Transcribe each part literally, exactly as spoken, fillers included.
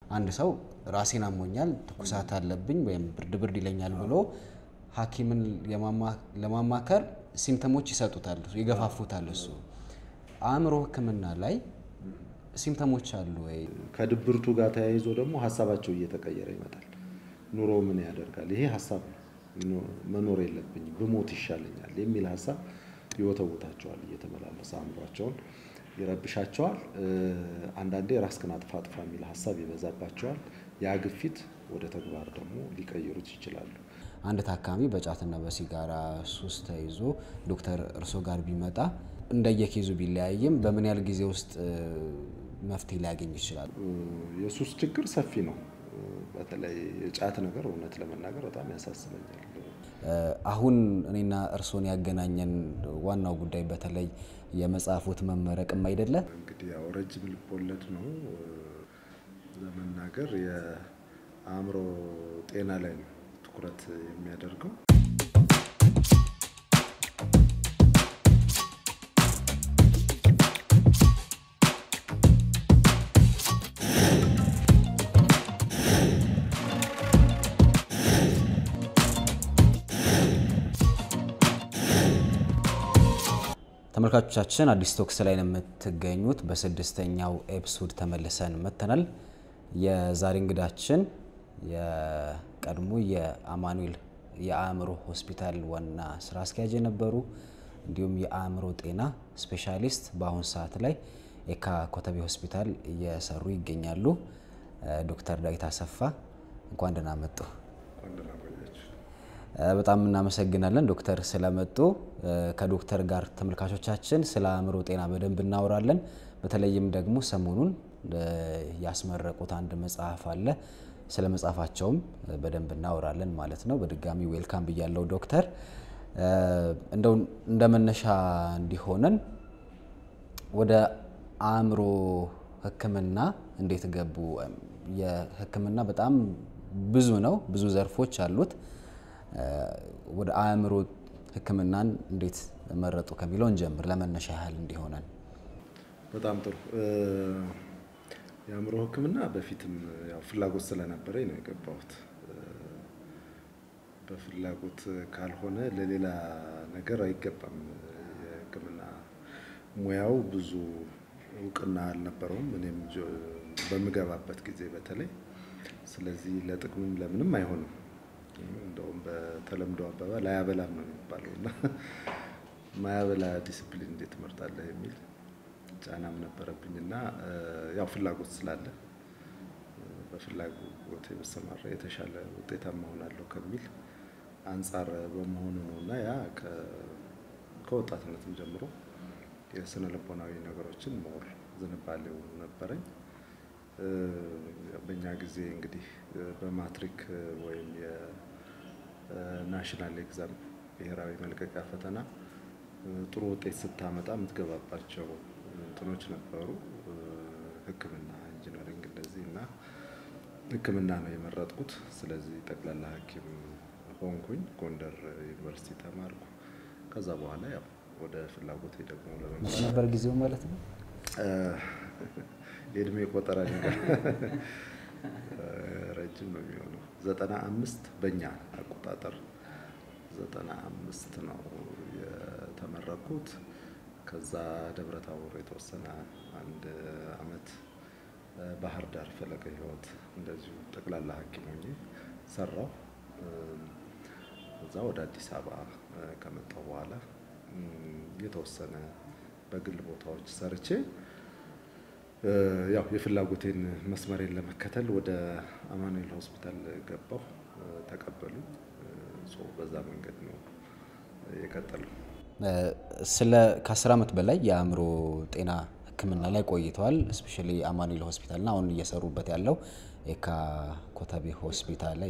አንድ ሰው ራሴን አሞኛል ትኩሳት አለብኝ ወይም ብርድ ብርድ ይለኛል ብሎ ሐኪምን ለማማከር ሲምፕተሞች ይሰጡታል ይገፋፉታል እሱ አእምሮ ህክምና ላይ ሲምፕተሞች አሉ ወይ ከድብርቱ ጋር ተያይዞ ደግሞ ሐሳባቸው እየተቀየረ ይመጣል ኑሮ ምን ያደርጋል ይሄ ሐሳብ መኖር የለብኝ በሞት ይሻለኛል የሚል ሐሳብ ይወተውታቸዋል እየተመላለሰ አእምሯቸውን ይረብሻቸዋል አንዳንዴ ራስከን አጥፋ አጥፋ የሚል ሐሳብ ይበዛባቸዋል ያ ግፊት ወደ ተግባር ደግሞ ሊቀየሩት ይችላሉ አንድ ታካሚ በጫትና በሲጋራ ሱስ ተይዞ ዶክተር እርሶ ጋር ቢመጣ እንደየኬዙ ቢለያይም በምን ያህል ጊዜ ውስጥ መፍትሄ ሊያገኝ ይችላል የሱስ ችግር ሰፊ ነው በተለይ ጫት ነገር እውነት ለመናገር በጣም ያሳስበኛል አሁን እኔና እርሶን ያገናኘን ዋናው ጉዳይ በተለይ የመጻፉት መመረቅም አይደለ እንግዲህ ያው ረጅም ልቦለድ ነው ለመናገር የአእምሮ ጤና ላይ ነው ትኩረት የሚያደርገው ተመልካቾቻችን አዲስ ቶክስ ላይ ነው የምትገኙት በስድስተኛው ኤፒሶድ ተመልሰን መተናል የዛሬ እንግዳችን የቀድሞ የአማኑኤል የአእምሮ ሆስፒታል ዋና ስራ አስኪያጅ የነበሩ እንዲሁም የአእምሮ ጤና ስፔሻሊስት በአሁን ሰዓት ላይ ኤካ ኮተቤ ሆስፒታል እየሰሩ ይገኛሉ ዶክተር ዳዊት አሰፋ እንኳን ደህና መጡ በጣም እናመሰግናለን ዶክተር ስለመጡ ከዶክተር ጋር ተመልካቾቻችን ስለ አእምሮ ጤና በደንብ እናወራለን በተለይም ደግሞ ሰሞኑን ያስመረቁት አንድ መጽሐፍ አለ ስለ መጽሐፋቸውም በደንብ እናወራለን ማለት ነው በድጋሚ ዌልካም ብያለሁ ዶክተር እንደው እንደመነሻ እንዲሆነን ወደ አእምሮ ህክምና እንዴት ገቡ የህክምና በጣም ብዙ ነው ብዙ ዘርፎች አሉት ወደ አእምሮ ህክምናን እንዴት መረጡ ከሚለው እንጀምር ለመነሻ ያህል እንዲሆነን በጣም ጥሩ የአእምሮ ህክምና በፊትም ያው ፍላጎት ስለነበረኝ ነው የገባሁት በፍላጎት ካልሆነ ለሌላ ነገር አይገባም የህክምና ሙያው ብዙ እውቅና አልነበረውም እኔም በመገባበት ጊዜ በተለይ ስለዚህ ለጥቅምም ለምንም አይሆንም እንደውም በተለምዶ አባባ ላይ አበላም ነው የሚባለውና ማያበላ ዲሲፕሊን እንዴት ትመርጣለህ የሚል ጫናም ነበረብኝና ያው ፍላጎት ስላለ በፍላጎት የመሰማራ የተሻለ ውጤታማ ሆናለሁ ከሚል አንፃር በመሆኑ ነውና ያ ከወጣትነትም ጀምሮ የስነ ልቦናዊ ነገሮችን ሞር ዝንባሌው ነበረኝ በእኛ ጊዜ እንግዲህ በማትሪክ ወይም የናሽናል ኤግዛም ብሔራዊ መልቀቂያ ፈተና ጥሩ ውጤት ስታመጣ የምትገባባቸው እንትኖች ነበሩ ህክምና ኢንጂነሪንግ እንደዚህና ህክምና ነው የመረጥኩት ስለዚህ ጠቅላላ ሐኪም ሆንኩኝ ጎንደር ዩኒቨርሲቲ ተማርኩ ከዛ በኋላ ያው ወደ ፍላጎቴ ደግሞ ለመመለስ ነበር ጊዜው ማለት ነው የእድሜ ቆጠራ ነገር ረጅም ነው የሚሆነው ዘጠና አምስት በእኛ አቆጣጠር ዘጠና አምስት ነው የተመረኩት ከዛ ደብረታቦር የተወሰነ አንድ አመት ባህር ዳር ፈለገ ህይወት እንደዚሁ ጠቅላላ ሐኪም ሆኜ ሰራው ከዛ ወደ አዲስ አበባ ከመጣሁ በኋላ የተወሰነ በግል ቦታዎች ሰርቼ ያው የፍላጎቴን መስመሬን ለመከተል ወደ አማኑኤል ሆስፒታል ገባሁ ተቀበሉ ሶ በዛ መንገድ ነው የቀጠለው ስለ ከ10 አመት በላይ የአእምሮ ጤና ህክምና ላይ ቆይተዋል ስፔሻሊ አማኑኤል ሆስፒታልና አሁን እየሰሩበት ያለው ኤካ ኮተቤ ሆስፒታል ላይ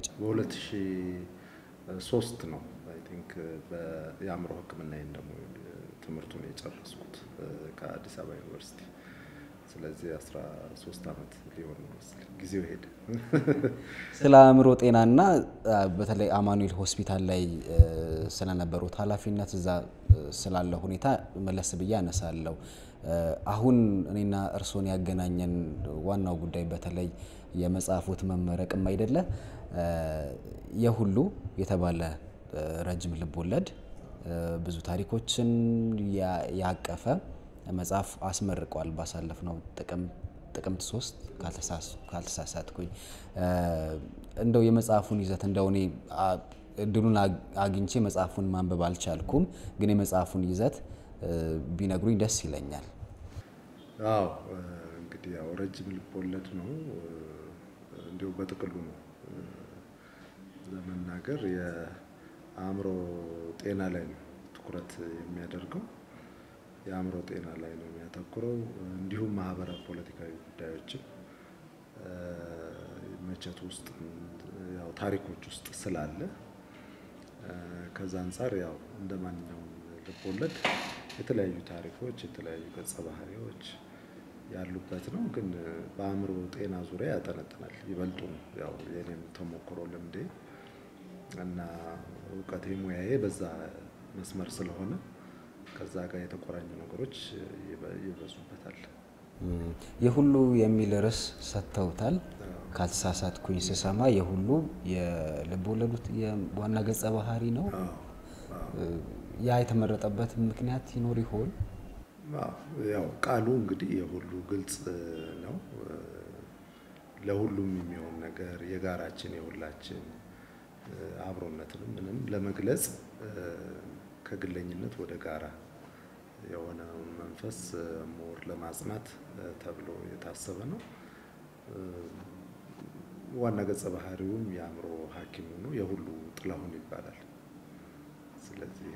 በ2003 ነው አይ ቲንክ በየአእምሮ ህክምናዬን ደግሞ ትምህርቱን የጨረስኩት ከአዲስ አበባ ዩኒቨርሲቲ ስለዚህ አስራ ሶስት አመት ሊሆን ነው ጊዜው ሄደ ስለ አእምሮ ጤናና በተለይ አማኑኤል ሆስፒታል ላይ ስለነበሩት ኃላፊነት እዛ ስላለ ሁኔታ መለስ ብዬ አነሳለሁ አሁን እኔና እርሶን ያገናኘን ዋናው ጉዳይ በተለይ የመጽሐፉት መመረቅም አይደለ የሁሉ የተባለ ረጅም ልቦለድ ብዙ ታሪኮችን ያቀፈ መጽሐፍ አስመርቋል ባሳለፍነው ጥቅም ጥቅምት ሶስት ካልተሳሳትኩኝ እንደው የመጽሐፉን ይዘት እንደው እኔ እድሉን አግኝቼ መጽሐፉን ማንበብ አልቻልኩም ግን የመጽሐፉን ይዘት ቢነግሩኝ ደስ ይለኛል። አዎ እንግዲህ ያው ረጅም ልቦለድ ነው እንዲሁ በጥቅሉ ነው ለመናገር የአእምሮ ጤና ላይ ነው ትኩረት የሚያደርገው የአእምሮ ጤና ላይ ነው የሚያተኩረው እንዲሁም ማህበራዊ ፖለቲካዊ ጉዳዮችን መቸት ውስጥ ያው ታሪኮች ውስጥ ስላለ ከዛ አንፃር ያው እንደማንኛውም ልቦለድ የተለያዩ ታሪኮች የተለያዩ ገጸ ባህሪዎች ያሉበት ነው ግን በአእምሮ ጤና ዙሪያ ያጠነጥናል ይበልጡ ያው የኔም ተሞክሮ ልምዴ እና ዕውቀቴ ሙያዬ በዛ መስመር ስለሆነ ከዛ ጋር የተቆራኙ ነገሮች ይበዙበታል። የሁሉ የሚል ርዕስ ሰጥተውታል ካልተሳሳትኩኝ ስሰማ የሁሉ የልቦለዱት የዋና ገጸ ባህሪ ነው። ያ የተመረጠበት ምክንያት ይኖር ይሆን? ያው ቃሉ እንግዲህ የሁሉ ግልጽ ነው ለሁሉም የሚሆን ነገር የጋራችን የሁላችን አብሮነትንም ምንም ለመግለጽ ከግለኝነት ወደ ጋራ የሆነውን መንፈስ ሞር ለማጽናት ተብሎ የታሰበ ነው። ዋና ገጸ ባህሪውም የአእምሮ ሐኪሙ ነው የሁሉ ጥላሁን ይባላል። ስለዚህ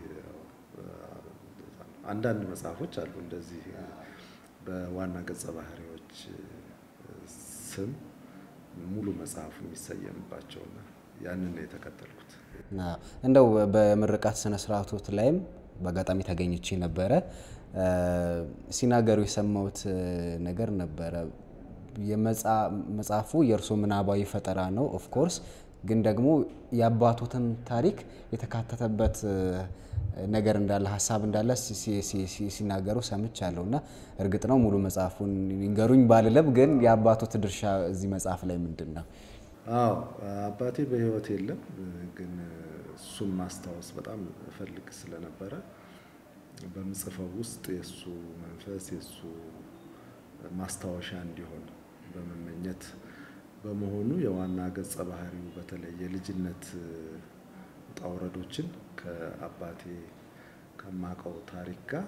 አንዳንድ መጽሐፎች አሉ እንደዚህ በዋና ገጸ ባህሪዎች ስም ሙሉ መጽሐፍ የሚሰየምባቸውና ያንን ነው የተከተልኩት። እንደው በምርቃት ስነ ስርዓቶት ላይም በአጋጣሚ ተገኝቼ ነበረ ሲናገሩ የሰማሁት ነገር ነበረ የመጽሐፉ የእርሶ ምናባዊ ፈጠራ ነው ኦፍ ኮርስ ግን ደግሞ ያባቱትን ታሪክ የተካተተበት ነገር እንዳለ ሐሳብ እንዳለ ሲናገሩ ሰምቻለሁና እርግጥ ነው ሙሉ መጽሐፉን ይንገሩኝ ባልለም ግን ያባቱት ድርሻ እዚህ መጽሐፍ ላይ ምንድነው? አዎ አባቴ በህይወት የለም ግን እሱን ማስታወስ በጣም እፈልግ ስለነበረ በመጽሐፉ ውስጥ የሱ መንፈስ የሱ ማስታወሻ እንዲሆን በመመኘት በመሆኑ የዋና ገጸ ባህሪው በተለይ የልጅነት ጣውረዶችን ከአባቴ ከማቀው ታሪክ ጋር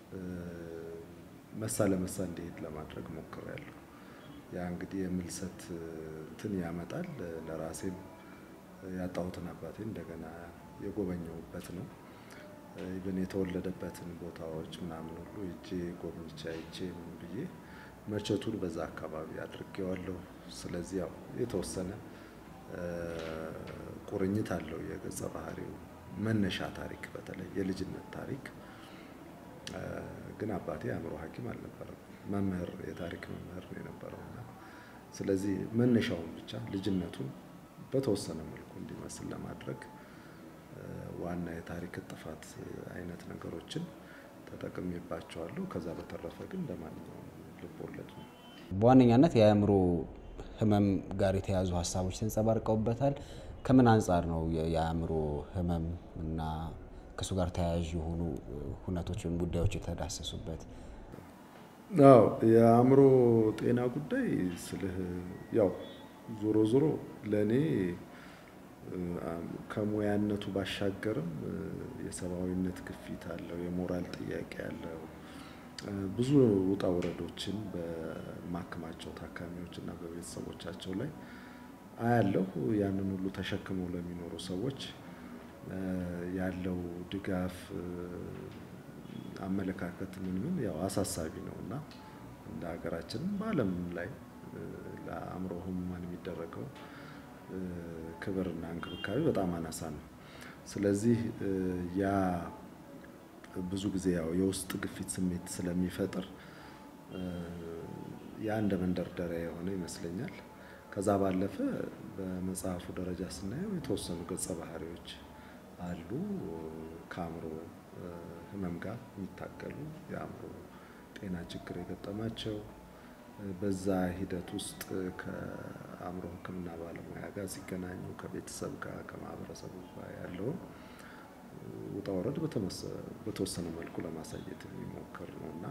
መሳ ለመሳ እንዲሄድ ለማድረግ ሞክሬያለሁ። ያ እንግዲህ የምልሰት እንትን ያመጣል ለራሴም ያጣሁትን አባቴ እንደገና የጎበኘሁበት ነው። ኢቭን የተወለደበትን ቦታዎች ምናምን ሁሉ እጄ ጎብኝቼ አይቼ ምን ብዬ መቸቱን በዛ አካባቢ አድርጌዋለሁ። ስለዚህ ያው የተወሰነ ቁርኝት አለው የገጸ ባህሪው መነሻ ታሪክ በተለይ የልጅነት ታሪክ ግን አባቴ አእምሮ ሐኪም አልነበረም መምህር የታሪክ መምህር ነው የነበረውና ስለዚህ መነሻውን ብቻ ልጅነቱን በተወሰነ መልኩ እንዲመስል ለማድረግ ዋና የታሪክ ጥፋት አይነት ነገሮችን ተጠቅሜባቸዋለሁ። ከዛ በተረፈ ግን እንደማንኛውም ልቦለድ ነው። በዋነኛነት የአእምሮ ህመም ጋር የተያዙ ሐሳቦች ተንጸባርቀውበታል። ከምን አንፃር ነው የአእምሮ ህመም እና ከሱ ጋር ተያያዥ የሆኑ ሁነቶችን ጉዳዮች የተዳሰሱበት? አዎ የአእምሮ ጤና ጉዳይ ስልህ ያው ዞሮ ዞሮ ለኔ ከሙያነቱ ባሻገርም የሰብአዊነት ግፊት አለው የሞራል ጥያቄ አለው ብዙ ውጣ ውረዶችን በማከማቸው ታካሚዎችና በቤተሰቦቻቸው ላይ አያለሁ ያንን ሁሉ ተሸክመው ለሚኖሩ ሰዎች ያለው ድጋፍ አመለካከት ምን ምን ያው አሳሳቢ ነውና እንደ ሀገራችን በዓለም ላይ ለአእምሮ ህሙማን የሚደረገው ክብርና እንክብካቤ በጣም አናሳ ነው። ስለዚህ ያ ብዙ ጊዜ ያው የውስጥ ግፊት ስሜት ስለሚፈጥር ያ እንደ መንደርደሪያ የሆነ ይመስለኛል። ከዛ ባለፈ በመጽሐፉ ደረጃ ስናየው የተወሰኑ ገጸ ባህሪዎች አሉ ከአእምሮ ህመም ጋር የሚታገሉ የአእምሮ ጤና ችግር የገጠማቸው በዛ ሂደት ውስጥ ከአእምሮ ሕክምና ባለሙያ ጋር ሲገናኙ ከቤተሰብ ጋር ከማህበረሰቡ ጋር ያለው ውጣ ወረድ በተወሰነ መልኩ ለማሳየት የሚሞክር ነውና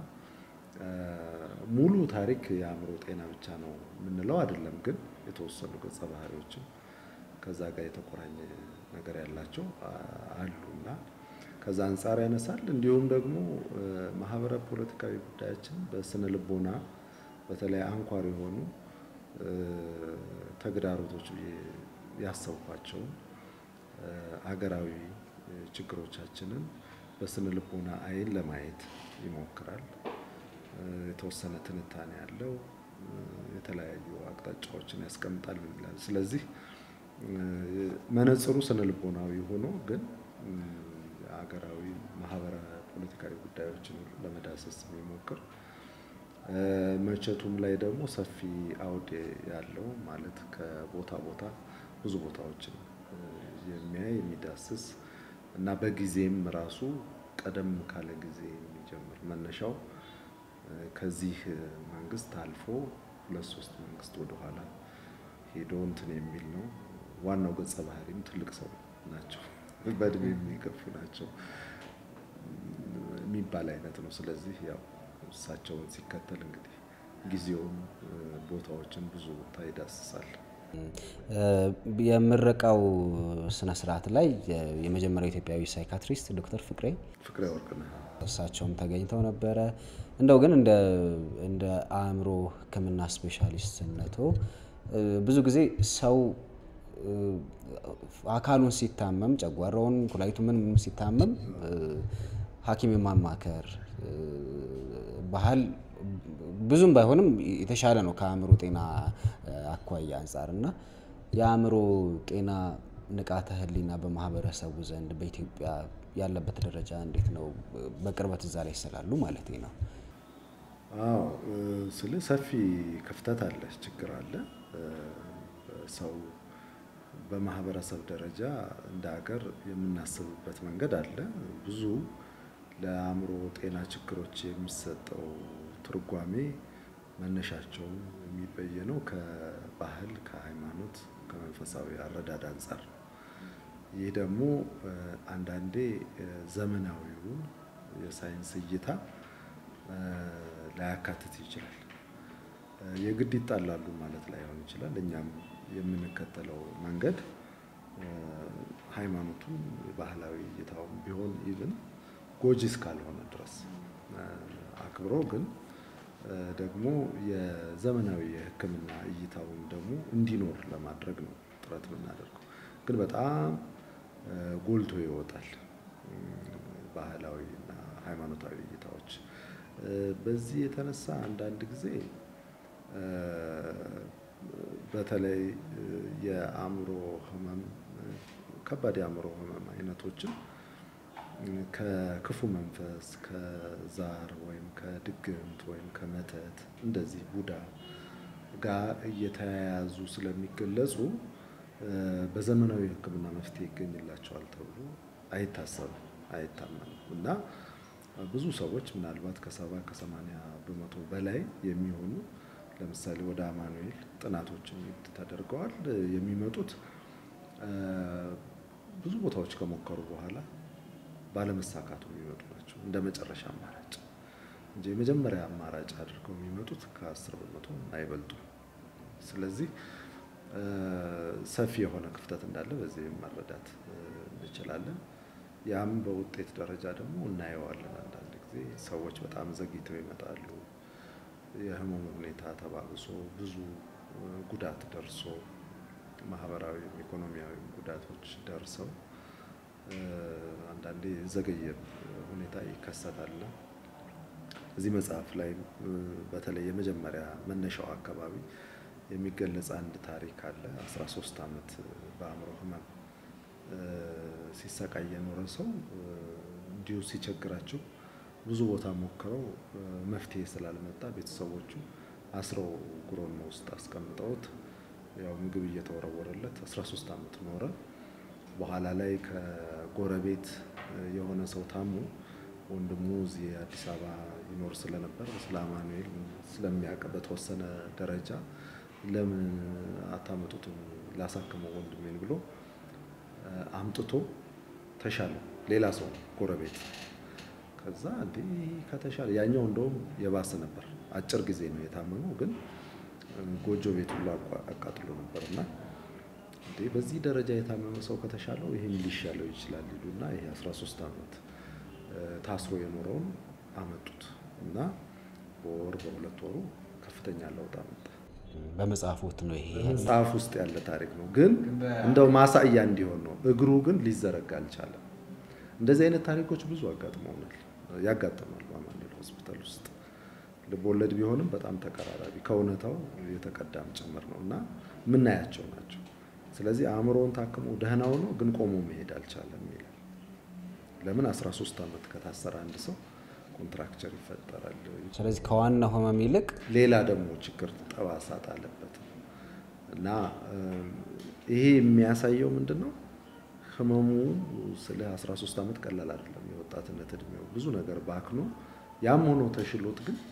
ሙሉ ታሪክ የአእምሮ ጤና ብቻ ነው የምንለው አይደለም። ግን የተወሰኑ ገጸ ባህሪዎችን ከዛ ጋር የተቆራኘ ነገር ያላቸው አሉና ከዛ አንፃር ያነሳል። እንዲሁም ደግሞ ማህበረ ፖለቲካዊ ጉዳያችን በስነ ልቦና በተለይ አንኳር የሆኑ ተግዳሮቶች ያሰብኳቸው አገራዊ ችግሮቻችንን በስነ ልቦና አይን ለማየት ይሞክራል። የተወሰነ ትንታኔ ያለው የተለያዩ አቅጣጫዎችን ያስቀምጣል ይላል። ስለዚህ መነጽሩ ስነ ልቦናዊ ሆኖ ግን አገራዊ ማህበራዊ ፖለቲካዊ ጉዳዮችን ለመዳሰስ የሚሞክር መቼቱም ላይ ደግሞ ሰፊ አውድ ያለው ማለት ከቦታ ቦታ ብዙ ቦታዎችን የሚያይ የሚዳስስ እና በጊዜም ራሱ ቀደም ካለ ጊዜ የሚጀምር መነሻው ከዚህ መንግስት አልፎ ሁለት ሶስት መንግስት ወደ ኋላ ሄዶ እንትን የሚል ነው። ዋናው ገጸ ባህሪም ትልቅ ሰው ናቸው፣ በእድሜ የሚገፉ ናቸው የሚባል አይነት ነው። ስለዚህ ያው እሳቸውን ሲከተል እንግዲህ ጊዜውን ቦታዎችን ብዙ ቦታ ይዳስሳል። የምረቃው ስነ ስርዓት ላይ የመጀመሪያው ኢትዮጵያዊ ሳይካትሪስት ዶክተር ፍቅሬ ፍቅሬ ወርቅነህ እሳቸውም ተገኝተው ነበረ። እንደው ግን እንደ እንደ አእምሮ ሕክምና ስፔሻሊስትነቶ ብዙ ብዙ ጊዜ ሰው አካሉን ሲታመም ጨጓራውን ኩላሊቱ ምን ምን ሲታመም ሐኪም የማማከር ባህል ብዙም ባይሆንም የተሻለ ነው ከአእምሮ ጤና አኳያ አንፃርና የአእምሮ ጤና ንቃተ ህሊና በማህበረሰቡ ዘንድ በኢትዮጵያ ያለበት ደረጃ እንዴት ነው? በቅርበት እዛ ላይ ይሰላሉ ማለት ነው። አዎ ስለ ሰፊ ክፍተት አለ፣ ችግር አለ። ሰው በማህበረሰብ ደረጃ እንደ ሀገር የምናስብበት መንገድ አለ። ብዙ ለአእምሮ ጤና ችግሮች የሚሰጠው ትርጓሜ መነሻቸው የሚበየነው ከባህል፣ ከሃይማኖት፣ ከመንፈሳዊ አረዳድ አንፃር። ይህ ደግሞ አንዳንዴ ዘመናዊውን የሳይንስ እይታ ላያካትት ይችላል። የግድ ይጣላሉ ማለት ላይሆን ይችላል። እኛም የምንከተለው መንገድ ሃይማኖቱን ባህላዊ እይታውም ቢሆን ኢቭን ጎጂ እስካልሆነ ድረስ አክብሮ ግን ደግሞ የዘመናዊ የሕክምና እይታውን ደግሞ እንዲኖር ለማድረግ ነው ጥረት የምናደርገው። ግን በጣም ጎልቶ ይወጣል ባህላዊና ሃይማኖታዊ እይታዎች። በዚህ የተነሳ አንዳንድ ጊዜ በተለይ የአእምሮ ህመም ከባድ የአእምሮ ህመም አይነቶችን ከክፉ መንፈስ ከዛር ወይም ከድግምት ወይም ከመተት እንደዚህ ቡዳ ጋር እየተያያዙ ስለሚገለጹ በዘመናዊ ሕክምና መፍትሄ ይገኝላቸዋል ተብሎ አይታሰብም፣ አይታመንም። እና ብዙ ሰዎች ምናልባት ከሰባ ከሰማንያ በመቶ በላይ የሚሆኑ ለምሳሌ ወደ አማኑኤል ጥናቶችን ተደርገዋል የሚመጡት ብዙ ቦታዎች ከሞከሩ በኋላ ባለመሳካቱ የሚመጡ ናቸው እንደ መጨረሻ አማራጭ እንጂ የመጀመሪያ አማራጭ አድርገው የሚመጡት ከአስር በመቶ አይበልጡም። ስለዚህ ሰፊ የሆነ ክፍተት እንዳለ በዚህ መረዳት እንችላለን። ያም በውጤት ደረጃ ደግሞ እናየዋለን። አንዳንድ ጊዜ ሰዎች በጣም ዘግይተው ይመጣሉ። የህመሙ ሁኔታ ተባብሶ ብዙ ጉዳት ደርሶ ማህበራዊ ኢኮኖሚያዊ ጉዳቶች ደርሰው አንዳንዴ ዘገየ ሁኔታ ይከሰታል። እዚህ መጽሐፍ ላይ በተለይ የመጀመሪያ መነሻው አካባቢ የሚገለጽ አንድ ታሪክ አለ። አስራ ሶስት አመት በአእምሮ ህመም ሲሰቃይ የኖረ ሰው እንዲሁ ሲቸግራቸው ብዙ ቦታ ሞክረው መፍትሄ ስላልመጣ ቤተሰቦቹ አስረው ጉሮኖ ውስጥ አስቀምጠውት ያው ምግብ እየተወረወረለት አስራ ሶስት አመት ኖረ። በኋላ ላይ ከጎረቤት የሆነ ሰው ታሞ ወንድሙ እዚህ አዲስ አበባ ይኖር ስለነበር ስለ አማኑኤል ስለሚያውቅ በተወሰነ ደረጃ ለምን አታመጡትም ላሳክመው ወንድሜን ብሎ አምጥቶ ተሻለው። ሌላ ሰው ጎረቤት ከዛ እንዴ ከተሻለ ያኛው እንደውም የባሰ ነበር። አጭር ጊዜ ነው የታመመው ግን ጎጆ ቤት ሁሉ አቃጥሎ ነበርና እንዴ በዚህ ደረጃ የታመመ ሰው ከተሻለው ይሄን ሊሻለው ይችላል ይሉና ይሄ አስራ ሶስት አመት ታስሮ የኖረውን አመጡት እና በወር በሁለት ወሩ ከፍተኛ ለውጥ አመጣ። በመጽሐፍ ውስጥ ነው ይሄ መጽሐፍ ውስጥ ያለ ታሪክ ነው ግን እንደው ማሳያ እንዲሆን ነው። እግሩ ግን ሊዘረጋ አልቻለም። እንደዚህ አይነት ታሪኮች ብዙ አጋጥመውናል ያጋጥማሉ አማኑኤል ሆስፒታል ውስጥ። ልቦለድ ቢሆንም በጣም ተቀራራቢ ከእውነታው የተቀዳም ጭምር ነውና ምናያቸው ናቸው። ስለዚህ አእምሮውን ታክሞ ደህናው ነው ግን ቆሞ መሄድ አልቻለም ይላል። ለምን አስራ ሶስት አመት ከታሰረ አንድ ሰው ኮንትራክቸር ይፈጠራል። ስለዚህ ከዋናው ህመም ይልቅ ሌላ ደግሞ ችግር ጠባሳ አለበት እና ይሄ የሚያሳየው ምንድነው ህመሙ ስለ አስራ ሶስት አመት ቀላል አይደለም። የወጣትነት እድሜው ብዙ ነገር ባክኖ ያም ሆኖ ተሽሎት ግን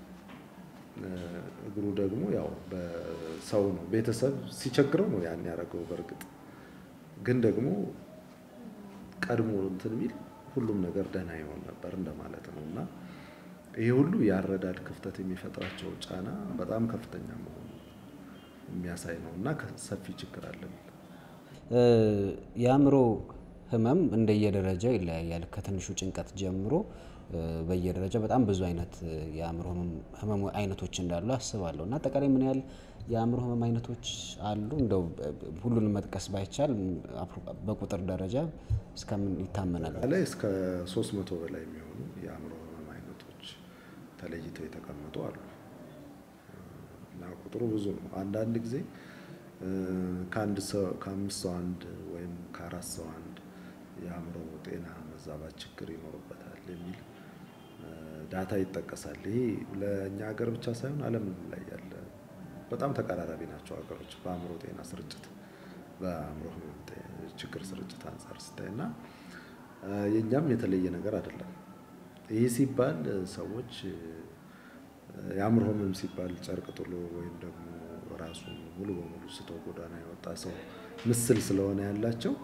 እግሩ ደግሞ ያው በሰው ነው ቤተሰብ ሲቸግረው ነው ያን ያረገው። በርግጥ ግን ደግሞ ቀድሞ እንትን ሚል ሁሉም ነገር ደህና ይሆን ነበር እንደማለት ነውና ይሄ ሁሉ ያረዳድ ክፍተት የሚፈጥራቸው ጫና በጣም ከፍተኛ መሆኑ የሚያሳይ ነውና ሰፊ ችግር አለ። የአእምሮ ህመም እንደየደረጃው ይለያያል። ከትንሹ ጭንቀት ጀምሮ በየደረጃው በጣም ብዙ አይነት የአእምሮ ህመም አይነቶች እንዳሉ አስባለሁ። እና አጠቃላይ ምን ያህል የአእምሮ ህመም አይነቶች አሉ? እንደው ሁሉንም መጥቀስ ባይቻል በቁጥር ደረጃ እስከምን ይታመናል? ላይ እስከ ሶስት መቶ በላይ የሚሆኑ የአእምሮ ህመም አይነቶች ተለይተው የተቀመጡ አሉ እና ቁጥሩ ብዙ ነው። አንዳንድ ጊዜ ከአንድ ሰው ከአምስት ሰው አንድ ወይም ከአራት ሰው አንድ የአእምሮ ጤና መዛባት ችግር ይኖርበታል የሚል ዳታ ይጠቀሳል። ይሄ ለኛ ሀገር ብቻ ሳይሆን ዓለም ላይ ያለ በጣም ተቀራራቢ ናቸው ሀገሮች በአእምሮ ጤና ስርጭት በአእምሮ ችግር ስርጭት አንፃር ሲታይና የኛም የተለየ ነገር አይደለም። ይሄ ሲባል ሰዎች የአእምሮ ህመም ሲባል ጨርቅ ጥሎ ወይም ደግሞ ራሱ ሙሉ በሙሉ ስቶ ጎዳና የወጣ ሰው ምስል ስለሆነ ያላቸው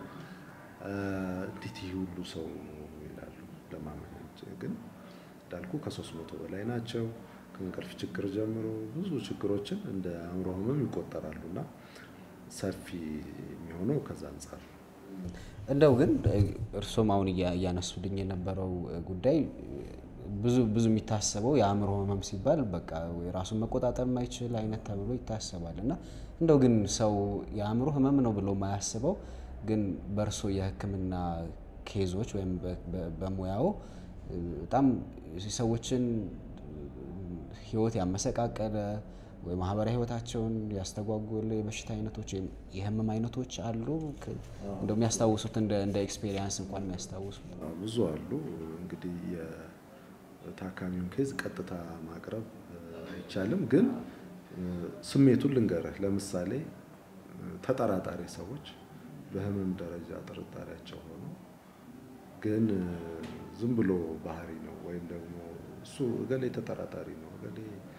እንዴት ይሄ ሁሉ ሰው ይላሉ ለማመን። ግን እንዳልኩ ከሶስት መቶ በላይ ናቸው። ከእንቅልፍ ችግር ጀምሮ ብዙ ችግሮችን እንደ አእምሮ ህመም ይቆጠራሉና ሰፊ የሚሆነው ከዛ አንፃር። እንደው ግን እርሶም አሁን እያነሱልኝ የነበረው ጉዳይ ብዙ ብዙ የሚታሰበው የአእምሮ ህመም ሲባል በቃ ራሱን መቆጣጠር የማይችል አይነት ተብሎ ይታሰባልና እንደው ግን ሰው የአእምሮ ህመም ነው ብሎ የማያስበው ግን በእርሶ የህክምና ኬዞች ወይም በሙያው በጣም ሰዎችን ህይወት ያመሰቃቀለ ወይ ማህበራዊ ህይወታቸውን ያስተጓጎለ የበሽታ አይነቶች ወይም የህመም አይነቶች አሉ? እንደው የሚያስታውሱት እንደ እንደ ኤክስፒሪየንስ እንኳን የሚያስታውሱት ብዙ አሉ። እንግዲህ የታካሚውን ኬዝ ቀጥታ ማቅረብ አይቻልም ግን ስሜቱን ልንገርህ። ለምሳሌ ተጠራጣሪ ሰዎች በህመም ደረጃ ጥርጣሬያቸው ሆኖ ግን ዝም ብሎ ባህሪ ነው ወይም ደግሞ እሱ እገሌ ተጠራጣሪ ነው እገሌ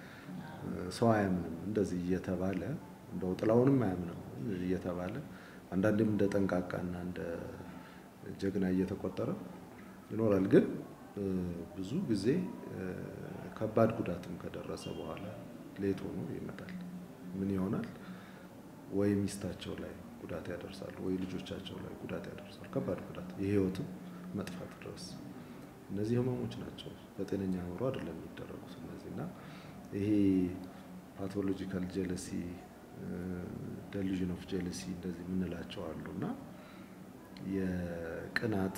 ሰው አያምንም እንደዚህ እየተባለ እንደው ጥላውንም አያምንም እየተባለ አንዳንዴም እንደ ጠንቃቃና እንደ ጀግና እየተቆጠረ ይኖራል። ግን ብዙ ጊዜ ከባድ ጉዳትም ከደረሰ በኋላ ሌት ሆኖ ይመጣል። ምን ይሆናል? ወይ ሚስታቸው ላይ ጉዳት ያደርሳሉ ወይ ልጆቻቸው ላይ ጉዳት ያደርሳሉ። ከባድ ጉዳት የህይወትም መጥፋት ድረስ እነዚህ ህመሞች ናቸው። በጤነኛ አእምሮ አይደለም የሚደረጉት እነዚህና ይሄ ፓቶሎጂካል ጀለሲ ዴሉዥን ኦፍ ጀለሲ እንደዚህ ምንላቸው አሉና የቅናት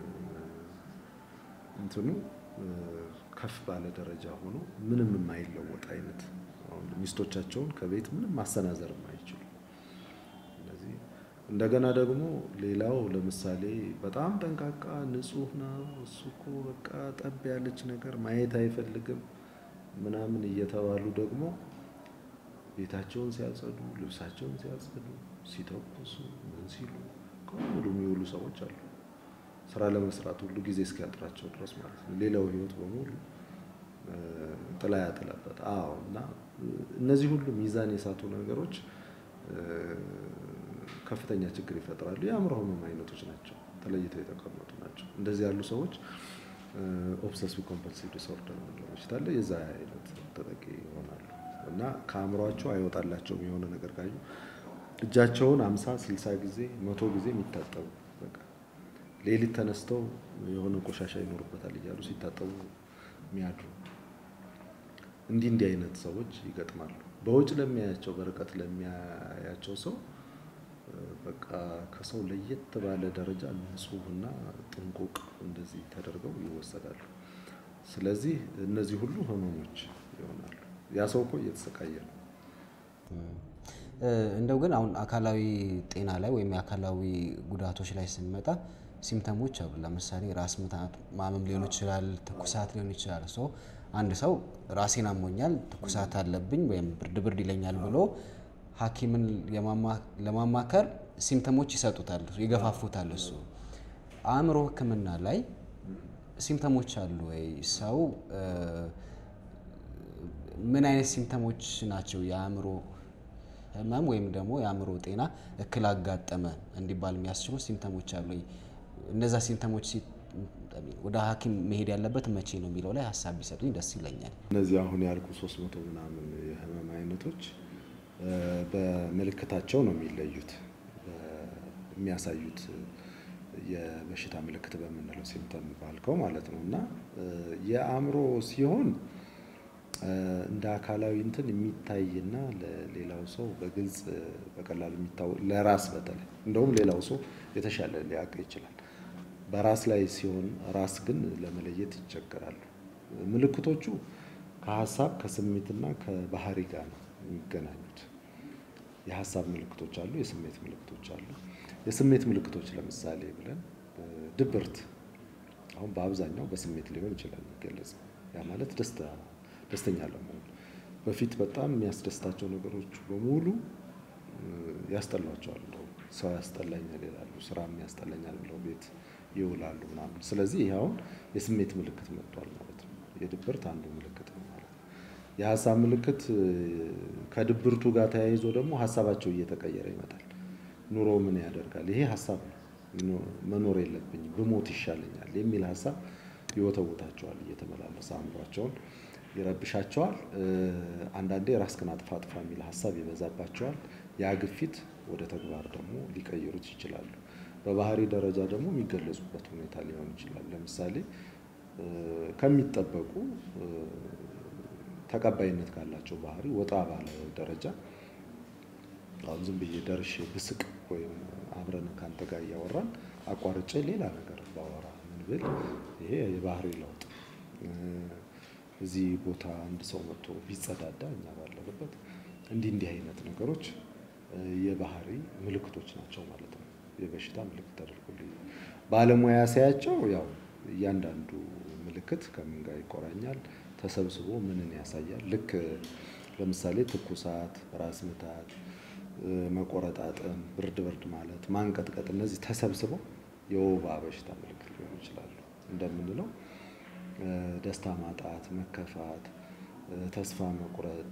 እንትኑ ከፍ ባለ ደረጃ ሆኖ ምንም የማይለወጥ አይነት አሁን ሚስቶቻቸውን ከቤት ምንም ማሰናዘር የማይችሉ እንደዚህ። እንደገና ደግሞ ሌላው ለምሳሌ በጣም ጠንቃቃ ንጹህ ነው እሱ እኮ በቃ ጠብ ያለች ነገር ማየት አይፈልግም ምናምን እየተባሉ ደግሞ ቤታቸውን ሲያጸዱ ልብሳቸውን ሲያጸዱ ሲተኩሱ ምን ሲሉ ከሁሉ የሚውሉ ሰዎች አሉ። ስራ ለመስራት ሁሉ ጊዜ እስኪያጥራቸው ድረስ ማለት ነው። ሌላው ህይወት በሙሉ ጥላ ያጠላበት። አዎ እና እነዚህ ሁሉ ሚዛን የሳቱ ነገሮች ከፍተኛ ችግር ይፈጥራሉ። የአእምሮ ህመም አይነቶች ናቸው፣ ተለይተው የተቀመጡ ናቸው። እንደዚህ ያሉ ሰዎች ኦብሰሲቭ ኮምፐልሲቭ ዲስኦርደር ነው በሽታ አለ፣ የዛ አይነት ተጠቂ ይሆናሉ እና ከአእምሯቸው አይወጣላቸውም። የሆነ ነገር ካዩ እጃቸውን ሃምሳ ስልሳ ጊዜ መቶ ጊዜ የሚታጠቡ በቃ ሌሊት ተነስተው የሆነ ቆሻሻ ይኖርበታል እያሉ ሲታጠቡ የሚያድሩ እንዲህ እንዲህ አይነት ሰዎች ይገጥማሉ። በውጭ ለሚያያቸው በርቀት ለሚያያቸው ሰው በቃ ከሰው ለየት ባለ ደረጃ ንጹህና ጥንቁቅ እንደዚህ ተደርገው ይወሰዳሉ። ስለዚህ እነዚህ ሁሉ ህመሞች ይሆናሉ። ያ ሰው እኮ እየተሰቃየ ነው። እንደው ግን አሁን አካላዊ ጤና ላይ ወይም የአካላዊ ጉዳቶች ላይ ስንመጣ ሲምፕተሞች አሉ። ለምሳሌ ራስ ምታት ማመም ሊሆን ይችላል፣ ትኩሳት ሊሆን ይችላል። ሶ አንድ ሰው ራሴን አሞኛል፣ ትኩሳት አለብኝ ወይም ብርድ ብርድ ይለኛል ብሎ ሐኪምን ለማማከር ሲምፕተሞች ይሰጡታል፣ ይገፋፉታል። እሱ አእምሮ ህክምና ላይ ሲምፕተሞች አሉ ወይ? ሰው ምን አይነት ሲምፕተሞች ናቸው የአእምሮ ህመም ወይም ደግሞ የአእምሮ ጤና እክል አጋጠመ እንዲባል የሚያስችሉ ሲምፕተሞች አሉ ወይ? እነዛ ሲምፕተሞች ወደ ሐኪም መሄድ ያለበት መቼ ነው የሚለው ላይ ሐሳብ ቢሰጡኝ ደስ ይለኛል። እነዚህ አሁን ያልኩ ሶስት መቶ ምናምን የህመም አይነቶች በምልክታቸው ነው የሚለዩት። የሚያሳዩት የበሽታ ምልክት በመነለው ሲምፕተም ባልከው ማለት ነው። እና የአእምሮ ሲሆን እንደ አካላዊ እንትን የሚታይና ለሌላው ሰው በግልጽ በቀላሉ የሚታወቅ ለራስ በተለይ እንደውም ሌላው ሰው የተሻለ ሊያውቅ ይችላል። በራስ ላይ ሲሆን ራስ ግን ለመለየት ይቸገራሉ። ምልክቶቹ ከሐሳብ ከስሜትና ከባህሪ ጋር ነው የሚገናኙት። የሐሳብ ምልክቶች አሉ፣ የስሜት ምልክቶች አሉ። የስሜት ምልክቶች ለምሳሌ ብለን ድብርት አሁን በአብዛኛው በስሜት ሊሆን ይችላል የሚገለጽ። ያ ማለት ደስታ ደስተኛ ለመሆን በፊት በጣም የሚያስደስታቸው ነገሮች በሙሉ ያስጠላቸዋል። እንደው ሰው ያስጠላኛል ይላሉ፣ ስራም ያስጠላኛል ብለው ቤት ይውላሉ ምናምን። ስለዚህ ይሄ አሁን የስሜት ምልክት መጥቷል ማለት ነው። የድብርት አንዱ ምልክት ነው ማለት ነው። የሐሳብ ምልክት ከድብርቱ ጋር ተያይዞ ደግሞ ሐሳባቸው እየተቀየረ ይመጣል። ኑሮ ምን ያደርጋል? ይሄ ሐሳብ ነው። መኖር የለብኝም ብሞት ይሻለኛል የሚል ሐሳብ ይወተውታቸዋል፣ እየተመላለሰ አእምሯቸውን ይረብሻቸዋል። አንዳንዴ ራስህን አጥፋ አጥፋ የሚል ሐሳብ ይበዛባቸዋል። ያ ግፊት ወደ ተግባር ደግሞ ሊቀይሩት ይችላሉ። በባህሪ ደረጃ ደግሞ የሚገለጹበት ሁኔታ ሊሆን ይችላል። ለምሳሌ ከሚጠበቁ ተቀባይነት ካላቸው ባህሪ ወጣ ባለ ደረጃ አሁን ዝም ብዬ ደርሼ ብስቅ ወይም አብረን ካንተ ጋር እያወራን አቋርጬ ሌላ ነገር ባወራ ምን ብል ይሄ የባህሪ ለውጥ። እዚህ ቦታ አንድ ሰው መጥቶ ቢጸዳዳ እኛ ባለበት እንዲህ እንዲህ አይነት ነገሮች የባህሪ ምልክቶች ናቸው ማለት ነው። የበሽታ ምልክት አድርጎልኝ ባለሙያ ሲያያቸው ያው እያንዳንዱ ምልክት ከምን ጋር ይቆራኛል ተሰብስቦ ምንን ያሳያል። ልክ ለምሳሌ ትኩሳት፣ ራስ ምታት፣ መቆረጣጠም፣ ብርድ ብርድ ማለት፣ ማንቀጥቀጥ እነዚህ ተሰብስበው የወባ በሽታ ምልክት ሊሆኑ ይችላሉ። እንደምንለው ደስታ ማጣት፣ መከፋት፣ ተስፋ መቁረጥ፣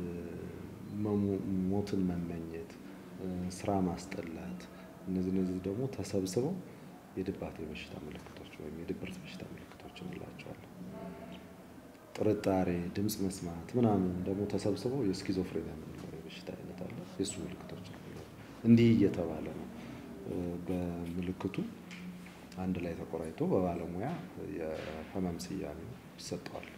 ሞትን መመኘት፣ ስራ ማስጠላት እነዚህ እነዚህ ደግሞ ተሰብስበው የድባቴ በሽታ ምልክቶች ወይም የድብርት በሽታ ምልክቶች እንላቸዋለን። ጥርጣሬ፣ ድምጽ መስማት ምናምን ደግሞ ተሰብስበው የስኪዞፍሬኒያ የምንለው የበሽታ አይነት አለ። የሱ ምልክቶች እንዲህ እየተባለ ነው በምልክቱ አንድ ላይ ተቆራይቶ በባለሙያ የህመም ስያሜ ይሰጠዋል።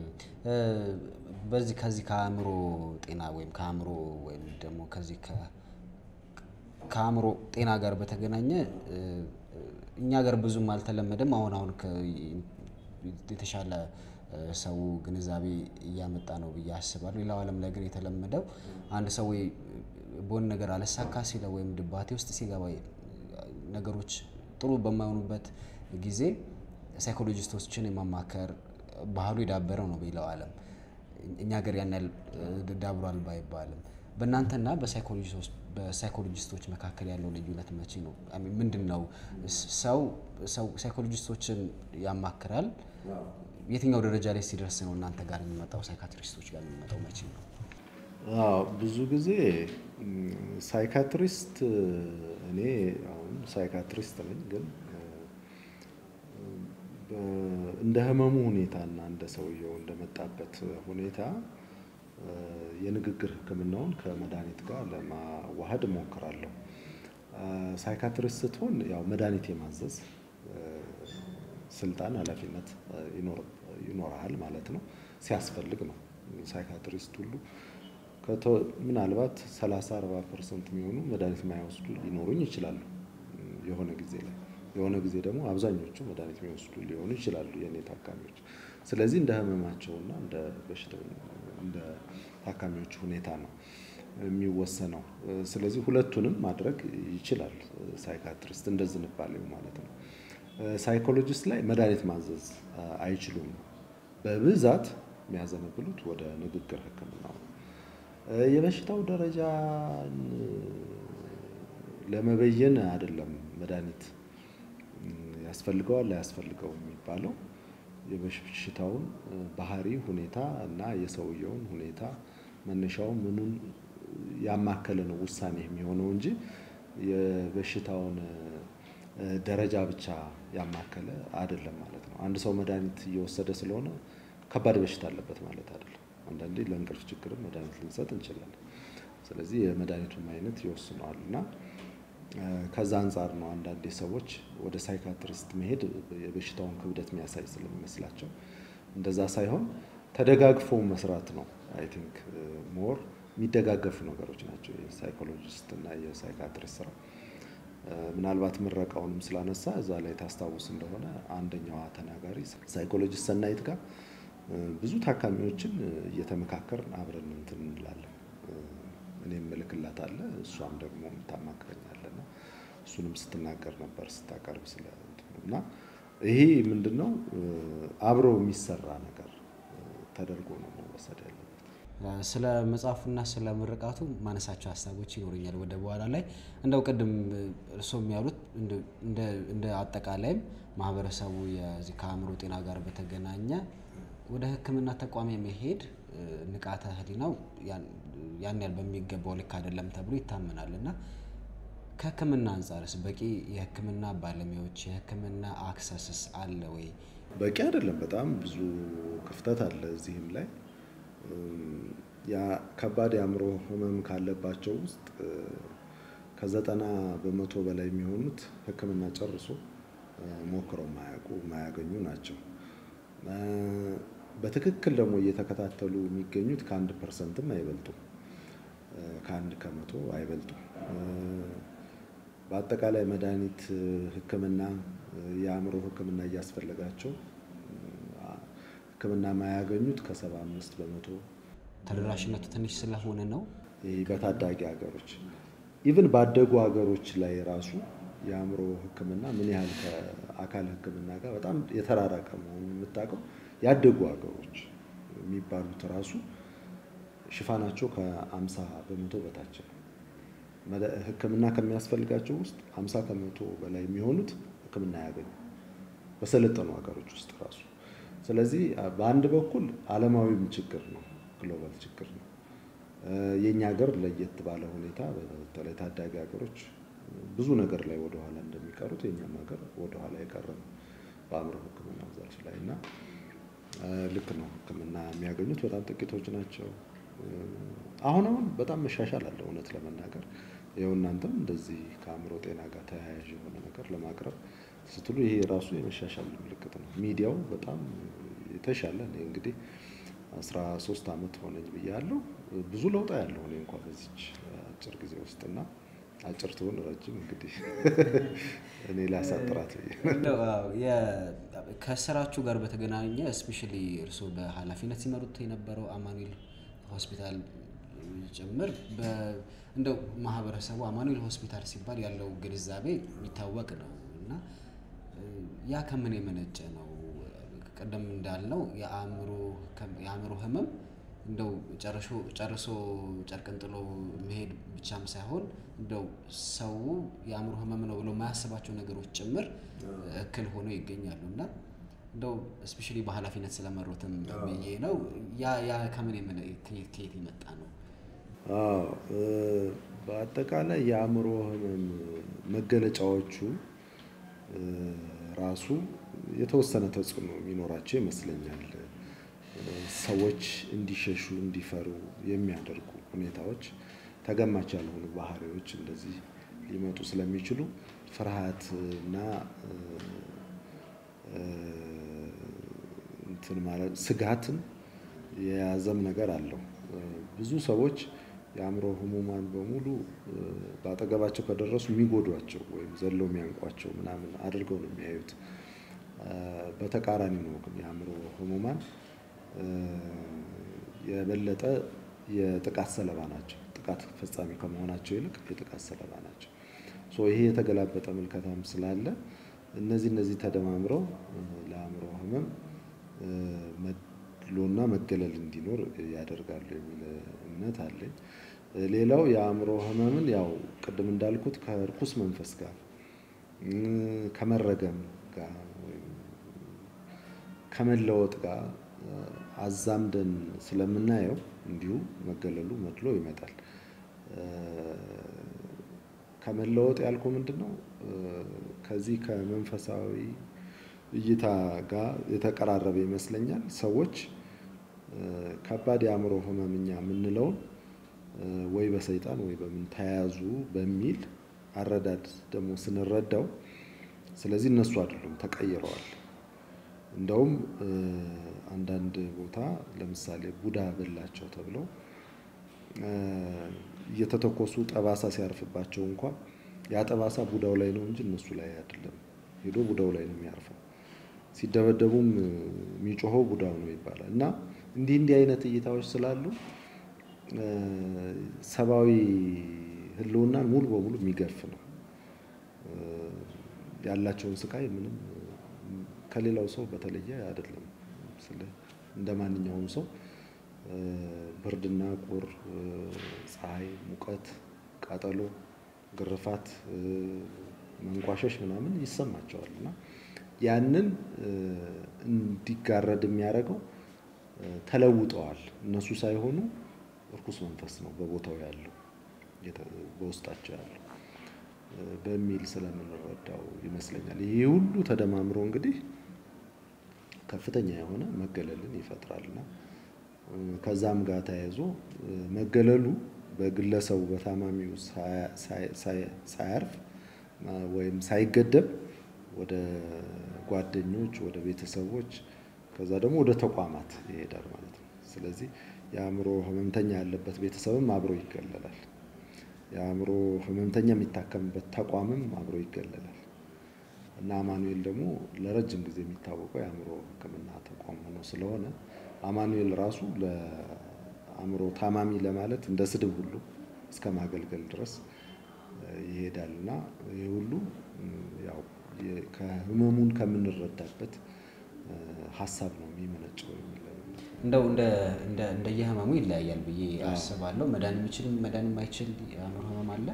በዚህ ከዚህ ከአእምሮ ጤና ወይም ከአእምሮ ወይም ደግሞ ከዚህ ከአእምሮ ጤና ጋር በተገናኘ እኛ ጋር ብዙም አልተለመደም። አሁን አሁን የተሻለ ሰው ግንዛቤ እያመጣ ነው ብዬ አስባለሁ። ሌላው ዓለም ላይ ግን የተለመደው አንድ ሰው ወይ በሆነ ነገር አለሳካ ሲለው ወይም ድባቴ ውስጥ ሲገባ ነገሮች ጥሩ በማይሆኑበት ጊዜ ሳይኮሎጂስቶችን የማማከር ባህሉ የዳበረ ነው በሌላው ዓለም። እኛ ሀገር ያን ያህል ዳብሯል ባይባልም በእናንተና በሳይኮሎጂስቶች መካከል ያለው ልዩነት መቼ ነው? ምንድነው? ሰው ሰው ሳይኮሎጂስቶችን ያማክራል። የትኛው ደረጃ ላይ ሲደርስ ነው እናንተ ጋር የሚመጣው ሳይካትሪስቶች ጋር የሚመጣው መቼ ነው? አዎ ብዙ ጊዜ ሳይካትሪስት እኔ አሁን ሳይካትሪስት ነኝ ግን እንደ ህመሙ ሁኔታና እንደ ሰውየው እንደመጣበት ሁኔታ የንግግር ህክምናውን ከመድኃኒት ጋር ለማዋሃድ እሞክራለሁ። ሳይካትሪስት ስትሆን ያው መድኃኒት የማዘዝ ስልጣን ኃላፊነት ይኖርሃል ማለት ነው። ሲያስፈልግ ነው ሳይካትሪስት ሁሉ ምናልባት ሰላሳ አርባ ፐርሰንት የሚሆኑ መድኃኒት የማይወስዱ ሊኖሩኝ ይችላሉ የሆነ ጊዜ ላይ የሆነ ጊዜ ደግሞ አብዛኞቹ መድኃኒት የሚወስዱ ሊሆኑ ይችላሉ የኔ ታካሚዎች። ስለዚህ እንደ ህመማቸውና እንደ በሽታው እንደ ታካሚዎቹ ሁኔታ ነው የሚወሰነው። ስለዚህ ሁለቱንም ማድረግ ይችላል ሳይካትሪስት እንደዚህ እንባለው ማለት ነው። ሳይኮሎጂስት ላይ መድኃኒት ማዘዝ አይችሉም። በብዛት የሚያዘነብሉት ወደ ንግግር ህክምናው ነው። የበሽታው ደረጃ ለመበየን አይደለም መድኃኒት ያስፈልገዋል አያስፈልገውም የሚባለው የበሽታውን ባህሪ ሁኔታ እና የሰውየውን ሁኔታ መነሻው ምኑን ያማከለ ነው ውሳኔ የሚሆነው እንጂ የበሽታውን ደረጃ ብቻ ያማከለ አይደለም ማለት ነው። አንድ ሰው መድኃኒት እየወሰደ ስለሆነ ከባድ በሽታ አለበት ማለት አይደለም። አንዳንዴ ለእንቅልፍ ችግርም መድኃኒት ልንሰጥ እንችላለን። ስለዚህ የመድኃኒቱን አይነት ይወስነዋልና ከዛ አንፃር ነው አንዳንዴ ሰዎች ወደ ሳይካትሪስት መሄድ የበሽታውን ክብደት የሚያሳይ ስለሚመስላቸው እንደዛ ሳይሆን ተደጋግፎ መስራት ነው። አይ ቲንክ ሞር የሚደጋገፉ ነገሮች ናቸው የሳይኮሎጂስት እና የሳይካትሪስት ስራ። ምናልባት ምረቃውንም ስላነሳ እዛ ላይ ታስታውስ እንደሆነ አንደኛዋ ተናጋሪ ሳይኮሎጂስት ሰናይት ጋር ብዙ ታካሚዎችን እየተመካከርን አብረን እንትን እንላለን። እኔም እልክላታለሁ እሷም ደግሞ ታማክረኛለና እሱንም ስትናገር ነበር ስታቀርብ ስለ እና ይሄ ምንድነው አብሮ የሚሰራ ነገር ተደርጎ ነው መወሰድ ያለበት። ስለ መጽሐፉና ስለ ምርቃቱ ማነሳቸው ሐሳቦች ይኖርኛል ወደ በኋላ ላይ እንደው ቀደም እርሶም ያሉት እንደ እንደ አጠቃላይም ማህበረሰቡ የዚህ ከአእምሮ ጤና ጋር በተገናኘ ወደ ህክምና ተቋም የመሄድ ንቃተ ህሊናው ያን ያል በሚገባው ልክ አይደለም ተብሎ ይታመናልና ከህክምና አንፃርስ በቂ የህክምና ባለሙያዎች የህክምና አክሰስስ አለ ወይ? በቂ አይደለም። በጣም ብዙ ክፍተት አለ እዚህም ላይ ያ ከባድ የአእምሮ ህመም ካለባቸው ውስጥ ከዘጠና በመቶ በላይ የሚሆኑት ህክምና ጨርሶ ሞክረው ማያውቁ ማያገኙ ናቸው። በትክክል ደግሞ እየተከታተሉ የሚገኙት ከአንድ ፐርሰንትም አይበልጡም። ከአንድ ከመቶ አይበልጡም። በአጠቃላይ መድኃኒት ህክምና የአእምሮ ህክምና እያስፈልጋቸው ህክምና ማያገኙት ከሰባ አምስት በመቶ ተደራሽነቱ ትንሽ ስለሆነ ነው። በታዳጊ ሀገሮች ኢቭን ባደጉ ሀገሮች ላይ ራሱ የአእምሮ ህክምና ምን ያህል ከአካል ህክምና ጋር በጣም የተራራቀ መሆኑን የምታውቀው ያደጉ ሀገሮች የሚባሉት ራሱ ሽፋናቸው ከአምሳ በመቶ በታች ነው። ህክምና ከሚያስፈልጋቸው ውስጥ አምሳ በመቶ በላይ የሚሆኑት ህክምና ያገኙ በሰለጠኑ ሀገሮች ውስጥ ራሱ። ስለዚህ በአንድ በኩል ዓለማዊም ችግር ነው፣ ግሎባል ችግር ነው። የኛ ሀገር ለየት ባለ ሁኔታ በተለይ ታዳጊ ሀገሮች ብዙ ነገር ላይ ወደ ኋላ እንደሚቀሩት የኛም ሀገር ወደ ኋላ የቀረ ነው በአእምሮ ህክምና ዘርፍ ላይና ልክ ነው ህክምና የሚያገኙት በጣም ጥቂቶች ናቸው። አሁን አሁን በጣም መሻሻል አለ እውነት ለመናገር ይኸው እናንተም እንደዚህ ከአእምሮ ጤና ጋር ተያያዥ የሆነ ነገር ለማቅረብ ስትሉ ይሄ ራሱ የመሻሻል ምልክት ነው። ሚዲያው በጣም የተሻለ ነው። እንግዲህ አስራ ሶስት አመት ሆነኝ ብያለሁ። ብዙ ለውጥ ያለው ነው እንኳን በዚች አጭር ጊዜ ውስጥና አጭር ትሆን ረጅም እንግዲህ እኔ ላሳጥራት ነው። ያ ከስራችሁ ጋር በተገናኘ ስፔሻሊ እርሶ በኃላፊነት ሲመሩት የነበረው አማኑኤል ሆስፒታል ጭምር እንደው ማህበረሰቡ አማኑኤል ሆስፒታል ሲባል ያለው ግንዛቤ የሚታወቅ ነው እና ያ ከምን የመነጨ ነው? ቀደም እንዳልነው የአእምሮ የአእምሮ ህመም እንደው ጨርሶ ጨርሶ ጨርቅን ጥሎ መሄድ ብቻም ሳይሆን እንደው ሰው የአእምሮ ህመም ነው ብሎ የማያስባቸው ነገሮች ጭምር እክል ሆኖ ይገኛሉ እና እንደው ስፔሻሊ በኃላፊነት ስለመሩትም ብዬ ነው ያ ያ ከምን የምን ከየት የመጣ ነው? አዎ በአጠቃላይ የአእምሮ ህመም መገለጫዎቹ ራሱ የተወሰነ ተጽዕኖ የሚኖራቸው ይመስለኛል። ሰዎች እንዲሸሹ እንዲፈሩ የሚያደርጉ ሁኔታዎች ተገማች ያልሆኑ ባህሪዎች እንደዚህ ሊመጡ ስለሚችሉ ፍርሃትና እንትን ማለት ስጋትን የያዘም ነገር አለው። ብዙ ሰዎች የአእምሮ ህሙማን በሙሉ ባጠገባቸው ከደረሱ የሚጎዷቸው ወይም ዘለው የሚያንቋቸው ምናምን አድርገው ነው የሚያዩት። በተቃራኒ ነው ግን የአእምሮ ህሙማን የበለጠ የጥቃት ሰለባ ናቸው። ጥቃት ፈጻሚ ከመሆናቸው ይልቅ የጥቃት ሰለባ ናቸው። ሶ ይሄ የተገላበጠ ምልከታም ስላለ እነዚህ እነዚህ ተደማምረው ለአእምሮ ህመም መድሎና መገለል እንዲኖር ያደርጋሉ የሚል እምነት አለኝ። ሌላው የአእምሮ ህመምን ያው ቅድም እንዳልኩት ከርኩስ መንፈስ ጋር ከመረገም ጋር ወይም ከመለወጥ ጋር አዛምደን ስለምናየው እንዲሁ መገለሉ መድሎ ይመጣል። ከመለወጥ ያልኩ ምንድነው ከዚህ ከመንፈሳዊ እይታ ጋር የተቀራረበ ይመስለኛል። ሰዎች ከባድ የአእምሮ ህመምኛ የምንለው ወይ በሰይጣን ወይ በምን ተያዙ በሚል አረዳድ ደግሞ ስንረዳው ስለዚህ እነሱ አይደሉም ተቀይረዋል። እንደውም አንዳንድ ቦታ ለምሳሌ ቡዳ በላቸው ተብለው እየተተኮሱ ጠባሳ ሲያርፍባቸው እንኳን ያ ጠባሳ ቡዳው ላይ ነው እንጂ እነሱ ላይ አይደለም። ሄዶ ቡዳው ላይ ነው የሚያርፈው። ሲደበደቡም የሚጮኸው ቡዳው ነው ይባላል። እና እንዲህ እንዲህ አይነት እይታዎች ስላሉ ሰባዊ ህልውናን ሙሉ በሙሉ የሚገፍ ነው። ያላቸውን ስቃይ ምንም ከሌላው ሰው በተለየ አይደለም። ስለ እንደማንኛውም ሰው ብርድና ቁር፣ ፀሐይ፣ ሙቀት፣ ቃጠሎ፣ ግርፋት፣ መንቋሸሽ ምናምን ይሰማቸዋል እና ያንን እንዲጋረድ የሚያደርገው ተለውጠዋል እነሱ ሳይሆኑ እርኩስ መንፈስ ነው በቦታው ያለው በውስጣቸው ያለው በሚል ስለምንረዳው ይመስለኛል። ይሄ ሁሉ ተደማምሮ እንግዲህ ከፍተኛ የሆነ መገለልን ይፈጥራልና ከዛም ጋር ተያይዞ መገለሉ በግለሰቡ በታማሚው ሳያርፍ ወይም ሳይገደብ ወደ ጓደኞች፣ ወደ ቤተሰቦች ከዛ ደግሞ ወደ ተቋማት ይሄዳል ማለት ነው። ስለዚህ የአእምሮ ህመምተኛ ያለበት ቤተሰብም አብሮ ይገለላል። የአእምሮ ህመምተኛ የሚታከምበት ተቋምም አብሮ ይገለላል። እና አማኑኤል ደግሞ ለረጅም ጊዜ የሚታወቀው የአእምሮ ህክምና ተቋም ሆኖ ስለሆነ አማኑኤል ራሱ ለአእምሮ ታማሚ ለማለት እንደ ስድብ ሁሉ እስከ ማገልገል ድረስ ይሄዳልና ይሄ ሁሉ ያው ከህመሙን ከምንረዳበት ሐሳብ ነው የሚመነጨው የሚለው እንደው እንደ እንደ እንደየህመሙ ይለያያል ብዬ አስባለሁ። መዳን የሚችል መዳን የማይችል የአእምሮ ህመም አለ።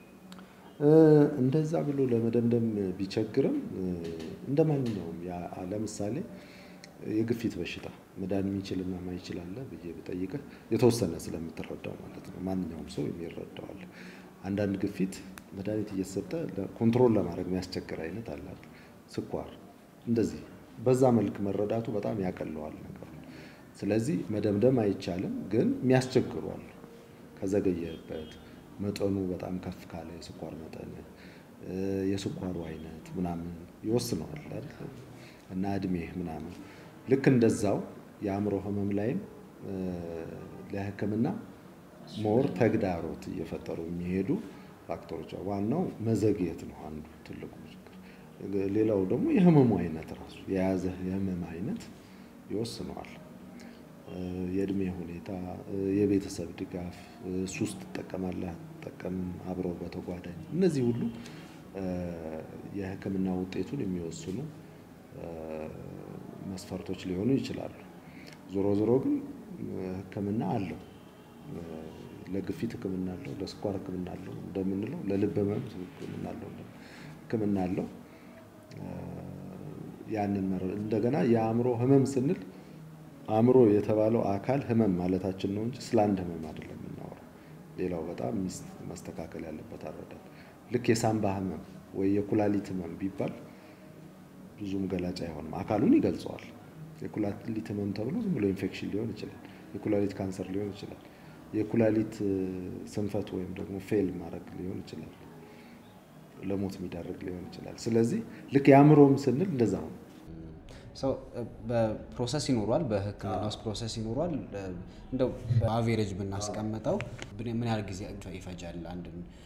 እንደዛ ብሎ ለመደምደም ቢቸግርም እንደማንኛውም ያ ለምሳሌ የግፊት በሽታ መዳን የሚችልና የማይችል አለ ብዬ ብጠይቅህ የተወሰነ ስለምትረዳው ማለት ነው። ማንኛውም ሰው የሚረዳው አለ። አንዳንድ ግፊት መድኃኒት እየተሰጠ ኮንትሮል ለማድረግ የሚያስቸግር አይነት አለ። ስኳር እንደዚህ በዛ መልክ መረዳቱ በጣም ያቀለዋል ነገር ነው። ስለዚህ መደምደም አይቻልም፣ ግን የሚያስቸግሩ አሉ። ከዘገየበት መጠኑ በጣም ከፍ ካለ የስኳር መጠን የስኳሩ አይነት ምናምን ይወስነዋል አይደል? እና እድሜህ ምናምን ልክ እንደዛው የአእምሮ ህመም ላይም ለህክምና ሞር ተግዳሮት እየፈጠሩ የሚሄዱ ፋክተሮች ዋናው መዘግየት ነው አንዱ ትልቁ ችግር። ሌላው ደግሞ የህመሙ አይነት ራሱ የያዘ የህመም አይነት ይወስነዋል። የእድሜ ሁኔታ፣ የቤተሰብ ድጋፍ፣ ሱስ ትጠቀማለህ አትጠቀምም አብረው በተጓዳኝ እነዚህ ሁሉ የህክምና ውጤቱን የሚወስኑ መስፈርቶች ሊሆኑ ይችላሉ። ዞሮ ዞሮ ግን ህክምና አለው። ለግፊት ህክምና አለው፣ ለስኳር ህክምና አለው እንደምንለው ለልብ ህመም ህክምና አለው ህክምና አለው። ያንን እንደገና የአእምሮ ህመም ስንል አእምሮ የተባለው አካል ህመም ማለታችን ነው እንጂ ስለ አንድ ህመም አይደለም የምናወራው። ሌላው በጣም መስተካከል ያለበት አረዳድ ልክ የሳምባ ህመም ወይ የኩላሊት ህመም ቢባል ብዙም ገላጭ አይሆንም። አካሉን ይገልጸዋል። የኩላሊት ህመም ተብሎ ዝም ብሎ ኢንፌክሽን ሊሆን ይችላል፣ የኩላሊት ካንሰር ሊሆን ይችላል፣ የኩላሊት ስንፈት ወይም ደግሞ ፌል ማድረግ ሊሆን ይችላል፣ ለሞት የሚዳርግ ሊሆን ይችላል። ስለዚህ ልክ የአእምሮም ስንል እንደዛ ነው። ሰው በፕሮሰስ ይኖራል፣ በህክምና ውስጥ ፕሮሰስ ይኖራል። እንደው በአቬሬጅ ብናስቀምጠው ምን ያህል ጊዜ ይፈጃል? አንድ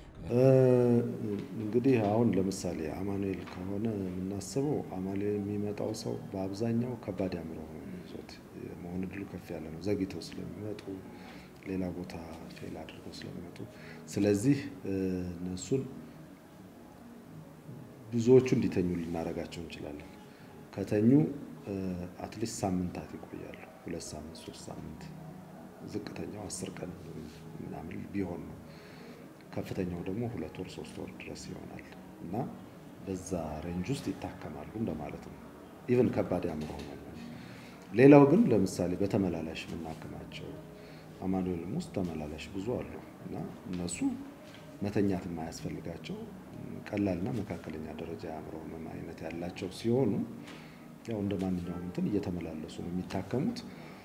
እንግዲህ አሁን ለምሳሌ አማኑኤል ከሆነ የምናስበው አማኑኤል የሚመጣው ሰው በአብዛኛው ከባድ አእምሮ ይዞት መሆን እድሉ ከፍ ያለ ነው። ዘግይተው ስለሚመጡ ሌላ ቦታ ፌል አድርገው ስለሚመጡ ስለዚህ እነሱን ብዙዎቹ እንዲተኙ ልናረጋቸው እንችላለን። ከተኙ አትሊስት ሳምንታት ይቆያሉ። ሁለት ሳምንት ሶስት ሳምንት ዝቅተኛው አስር ቀን ምናምን ቢሆን ነው። ከፍተኛው ደግሞ ሁለት ወር ሶስት ወር ድረስ ይሆናል እና በዛ ሬንጅ ውስጥ ይታከማሉ እንደማለት ነው። ኢቭን ከባድ አእምሮ ነው። ሌላው ግን ለምሳሌ በተመላላሽ የምናክማቸው አማኑኤልም ውስጥ ተመላላሽ ብዙ አሉ እና እነሱ መተኛት የማያስፈልጋቸው ቀላልና መካከለኛ ደረጃ የአእምሮ ህመም አይነት ያላቸው ሲሆኑ ያው እንደማንኛውም እንትን እየተመላለሱ ነው የሚታከሙት።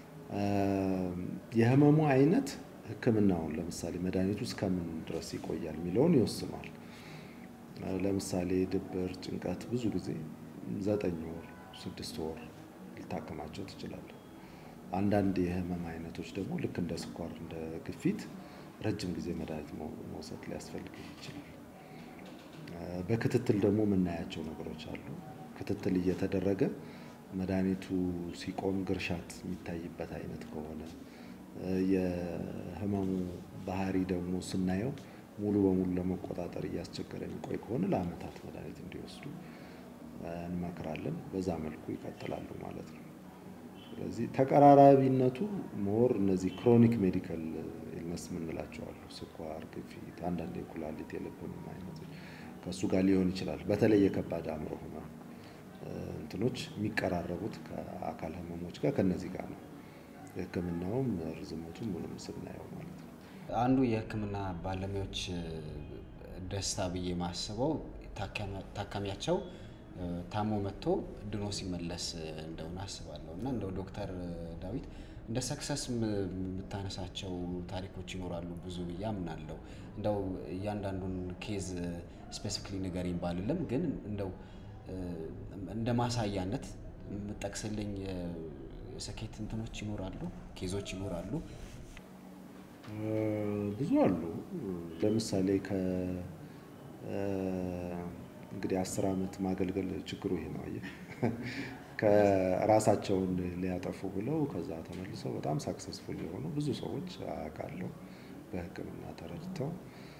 የህመሙ አይነት ህክምናውን ለምሳሌ መድኃኒቱ እስከምን ድረስ ይቆያል የሚለውን ይወስናል። ለምሳሌ ድብር፣ ጭንቀት ብዙ ጊዜ ዘጠኝ ወር ስድስት ወር ልታከማቸው ትችላለህ። አንዳንድ የህመም አይነቶች ደግሞ ልክ እንደ ስኳር እንደ ግፊት ረጅም ጊዜ መድኃኒት መውሰድ ሊያስፈልግ ይችላል። በክትትል ደግሞ የምናያቸው ነገሮች አሉ። ክትትል እየተደረገ መድኃኒቱ ሲቆም ግርሻት የሚታይበት አይነት ከሆነ የህመሙ ባህሪ ደግሞ ስናየው ሙሉ በሙሉ ለመቆጣጠር እያስቸገረ የሚቆይ ከሆነ ለአመታት መድኃኒት እንዲወስዱ እንመክራለን። በዛ መልኩ ይቀጥላሉ ማለት ነው። ስለዚህ ተቀራራቢነቱ ሞር እነዚህ ክሮኒክ ሜዲካል ኢልነስ የምንላቸው አሉ። ስኳር፣ ግፊት፣ አንዳንድ የኩላሊት የልብ ህመም አይነቶች ከሱ ጋር ሊሆን ይችላል። በተለይ የከባድ አእምሮ ህመም እንትኖች የሚቀራረቡት ከአካል ህመሞች ጋር ከነዚህ ጋር ነው። የህክምናውም ርዝመቱም ምንም ስናየው ማለት ነው። አንዱ የህክምና ባለሙያዎች ደስታ ብዬ ማስበው ታካሚያቸው ታሞ መጥቶ ድኖ ሲመለስ እንደሆነ አስባለሁ እና እንደው ዶክተር ዳዊት እንደ ሰክሰስ የምታነሳቸው ታሪኮች ይኖራሉ ብዙ ብዬ አምናለሁ። እንደው እያንዳንዱን ኬዝ ስፔሲፊክሊ ንገሪኝ ባልልም ግን እንደው እንደ ማሳያነት የምጠቅስልኝ የስኬት እንትኖች ይኖራሉ፣ ኬዞች ይኖራሉ? ብዙ አሉ። ለምሳሌ ከ እንግዲህ አስር አመት ማገልገል ችግሩ ይሄ ነው። አየህ ከራሳቸውን ሊያጠፉ ብለው ከዛ ተመልሰው በጣም ሰክሰስፉል የሆኑ ብዙ ሰዎች አውቃለሁ። በህክምና ተረድተው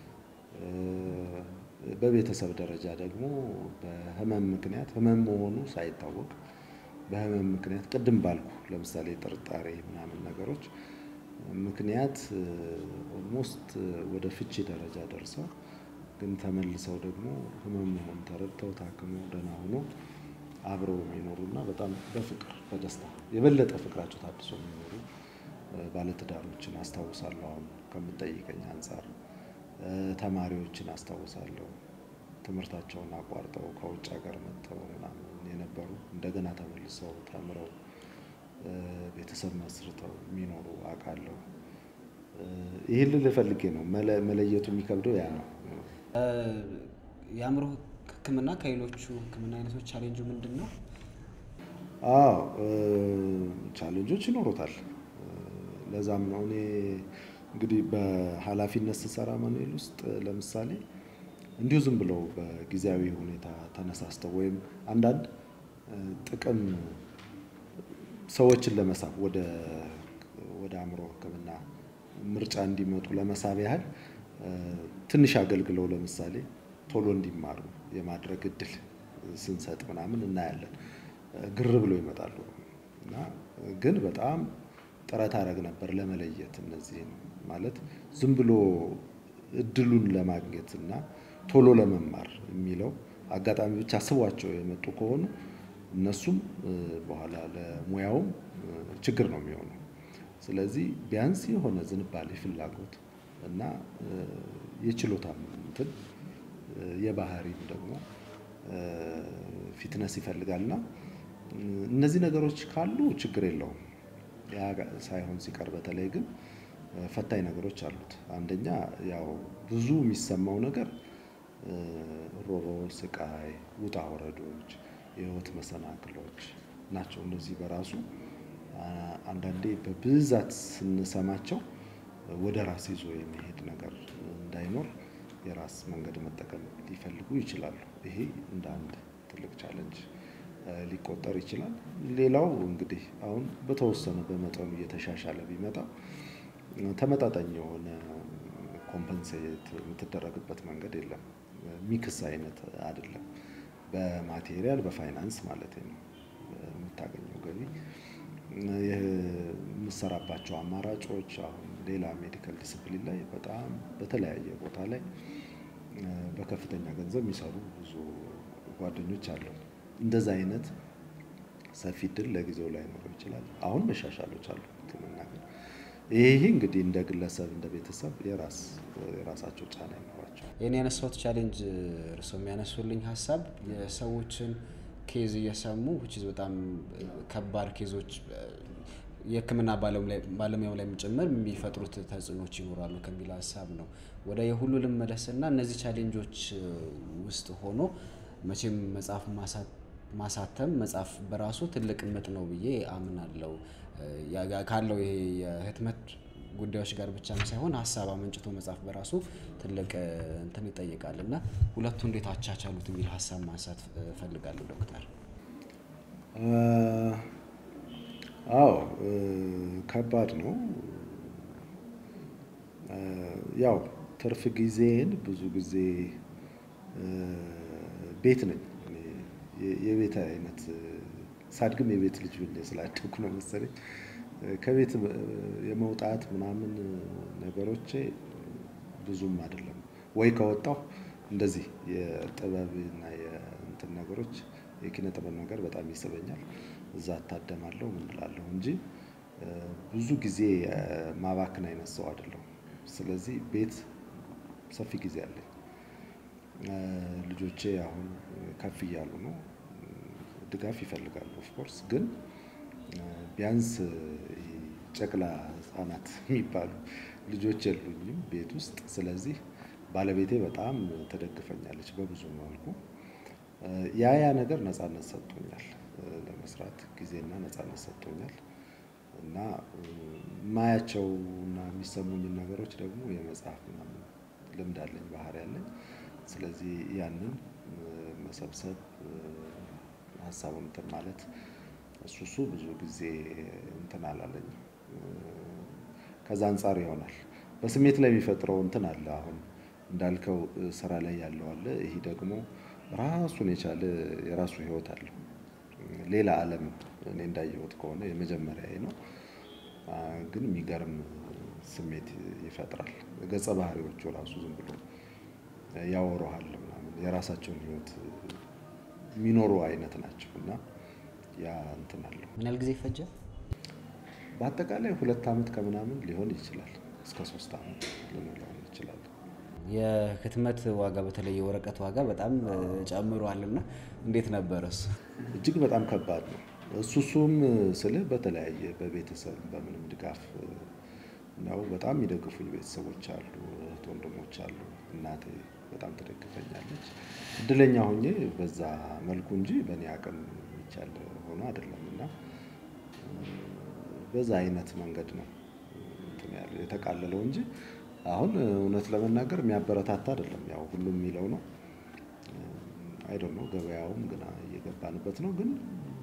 በቤተሰብ ደረጃ ደግሞ በህመም ምክንያት ህመም መሆኑ ሳይታወቅ በህመም ምክንያት ቅድም ባልኩ ለምሳሌ ጥርጣሬ ምናምን ነገሮች ምክንያት ኦልሞስት ወደ ፍቺ ደረጃ ደርሰው ግን ተመልሰው ደግሞ ህመም መሆን ተረድተው ታክመው ደህና ሆኖ አብረው የሚኖሩና በጣም በፍቅር በደስታ የበለጠ ፍቅራቸው ታድሶ የሚኖሩ ባለትዳሮችን አስታውሳለሁ። አሁን ከምጠይቀኝ አንፃር ተማሪዎችን አስታውሳለሁ። ትምህርታቸውን አቋርጠው ከውጭ ሀገር መጥተው ምናምን የነበሩ እንደገና ተመልሰው ተምረው ቤተሰብ መስርተው የሚኖሩ አውቃለሁ። ይሄን ልፈልጌ ነው መለየቱ የሚከብደው ያ ነው። የአእምሮ ህክምና ከሌሎቹ ህክምና አይነቶች ቻሌንጁ ምንድነው? አዎ ቻሌንጆች ይኖሩታል። ለዛም ነው እኔ እንግዲህ በኃላፊነት ስሰራ አማኑኤል ውስጥ ለምሳሌ እንዲሁ ዝም ብለው በጊዜያዊ ሁኔታ ተነሳስተው ወይም አንዳንድ ጥቅም ሰዎችን ለመሳብ ወደ ወደ አእምሮ ህክምና ምርጫ እንዲመጡ ለመሳብ ያህል ትንሽ አገልግለው ለምሳሌ ቶሎ እንዲማሩ የማድረግ እድል ስንሰጥ ምናምን እናያለን። ግር ብለው ይመጣሉ እና ግን በጣም ጥረት አደረግ ነበር ለመለየት እነዚህ ማለት ዝም ብሎ እድሉን ለማግኘት እና ቶሎ ለመማር የሚለው አጋጣሚ ብቻ ስቧቸው የመጡ ከሆኑ እነሱም በኋላ ለሙያውም ችግር ነው የሚሆነው። ስለዚህ ቢያንስ የሆነ ዝንባሌ ፍላጎት እና የችሎታም እንትን የባህሪም ደግሞ ፊትነስ ይፈልጋልና እነዚህ ነገሮች ካሉ ችግር የለውም። ያ ሳይሆን ሲቀር በተለይ ግን ፈታኝ ነገሮች አሉት። አንደኛ ያው ብዙ የሚሰማው ነገር ሮሮ፣ ስቃይ፣ ውጣ ወረዶች፣ የህይወት መሰናክሎች ናቸው። እነዚህ በራሱ አንዳንዴ በብዛት ስንሰማቸው ወደ ራስ ይዞ የሚሄድ ነገር እንዳይኖር የራስ መንገድ መጠቀም ሊፈልጉ ይችላሉ። ይሄ እንደ አንድ ትልቅ ቻሌንጅ ሊቆጠር ይችላል። ሌላው እንግዲህ አሁን በተወሰነ በመጠኑ እየተሻሻለ ቢመጣ ተመጣጣኝ የሆነ ኮምፐንሴት የምትደረግበት መንገድ የለም። ሚክስ አይነት አይደለም። በማቴሪያል በፋይናንስ ማለት ነው የምታገኘው ገቢ የምሰራባቸው አማራጮች አሁን ሌላ ሜዲካል ዲሲፕሊን ላይ በጣም በተለያየ ቦታ ላይ በከፍተኛ ገንዘብ የሚሰሩ ብዙ ጓደኞች አሉ። እንደዛ አይነት ሰፊ እድል ለጊዜው ላይ ኖር ይችላል። አሁን መሻሻሎች አሉ ለመናገር። ይሄ እንግዲህ እንደ ግለሰብ እንደ ቤተሰብ የራስ የራሳቸው ጫና ይኖራቸዋል። የኔ ያነሳሁት ቻሌንጅ እርሶ የሚያነሱልኝ ሀሳብ የሰዎችን ኬዝ እየሰሙ which is በጣም ከባድ ኬዞች የሕክምና ባለሙያው ላይ ጭምር የሚፈጥሩት ተጽዕኖች ይኖራሉ ከሚል ሀሳብ ነው። ወደ የሁሉ ልመለስና እነዚህ ቻሌንጆች ውስጥ ሆኖ መቼም መጽሐፍ ማሳተም መጽሐፍ በራሱ ትልቅ ምጥ ነው ብዬ አምናለሁ። ካለው ይሄ የህትመት ጉዳዮች ጋር ብቻም ሳይሆን ሀሳብ አመንጭቶ መጽሐፍ በራሱ ትልቅ እንትን ይጠይቃልና ሁለቱ እንዴት አቻቻሉት የሚል ሀሳብ ማንሳት ፈልጋለሁ ዶክተር። አዎ ከባድ ነው። ያው ትርፍ ጊዜን ብዙ ጊዜ ቤት ነኝ የቤት አይነት ሳድግም የቤት ልጅ ሆኜ ስላደኩ ነው መሰለኝ ከቤት የመውጣት ምናምን ነገሮች ብዙም አይደለም። ወይ ከወጣሁ እንደዚህ የጥበብና የእንትን ነገሮች የኪነ ጥበብ ነገር በጣም ይስበኛል። እዛ አታደማለሁ ምን እላለሁ እንጂ ብዙ ጊዜ ማባክን አይነት ሰው አይደለሁም። ስለዚህ ቤት ሰፊ ጊዜ አለኝ። ልጆቼ አሁን ከፍ እያሉ ነው። ድጋፍ ይፈልጋሉ ኦፍ ኮርስ ግን ቢያንስ ጨቅላ ህፃናት የሚባሉ ልጆች የሉኝም ቤት ውስጥ። ስለዚህ ባለቤቴ በጣም ተደግፈኛለች በብዙ መልኩ። ያ ያ ነገር ነፃነት ሰጥቶኛል ለመስራት ጊዜና ነፃነት ሰጥቶኛል። እና ማያቸውና የሚሰሙኝ ነገሮች ደግሞ የመጽሐፍ ምናምን ልምድ አለኝ ባህሪ አለኝ። ስለዚህ ያንን መሰብሰብ ሀሳቡን እንትን ማለት እሱ እሱ ብዙ ጊዜ እንትን አላለኝ። ከዛ አንፃር ይሆናል በስሜት ላይ የሚፈጥረው እንትን አለ። አሁን እንዳልከው ስራ ላይ ያለው አለ። ይሄ ደግሞ ራሱን የቻለ የራሱ ህይወት አለው። ሌላ ዓለም እኔ እንዳየሁት ከሆነ የመጀመሪያዬ ነው። ግን የሚገርም ስሜት ይፈጥራል። ገጸ ባህሪዎቹ ራሱ ዝም ብሎ ያወሩሃል ምናምን የራሳቸውን ህይወት የሚኖሩ አይነት ናቸው እና ያ እንትን አለው። ምን ያህል ጊዜ ፈጀ? በአጠቃላይ ሁለት አመት ከምናምን ሊሆን ይችላል እስከ ሶስት አመት ሊሆን ይችላል። የህትመት ዋጋ በተለይ የወረቀት ዋጋ በጣም ጨምሯልና እንዴት ነበር እሱ? እጅግ በጣም ከባድ ነው። እሱሱም ስልህ በተለያየ በቤተሰብ በምንም ድጋፍ ነው። በጣም የሚደግፉኝ ቤተሰቦች አሉ፣ እህት ወንድሞች አሉ። እናቴ በጣም ትደግፈኛለች። እድለኛ ሆኜ በዛ መልኩ እንጂ በእኔ አቅም የሚቻል ሆኖ አይደለም እና በዛ አይነት መንገድ ነው እንትን ያለው የተቃለለው እንጂ አሁን እውነት ለመናገር የሚያበረታታ አይደለም። ያው ሁሉም የሚለው ነው። አይ ዶንት ኖ ገበያውም ገና እየገባንበት ነው። ግን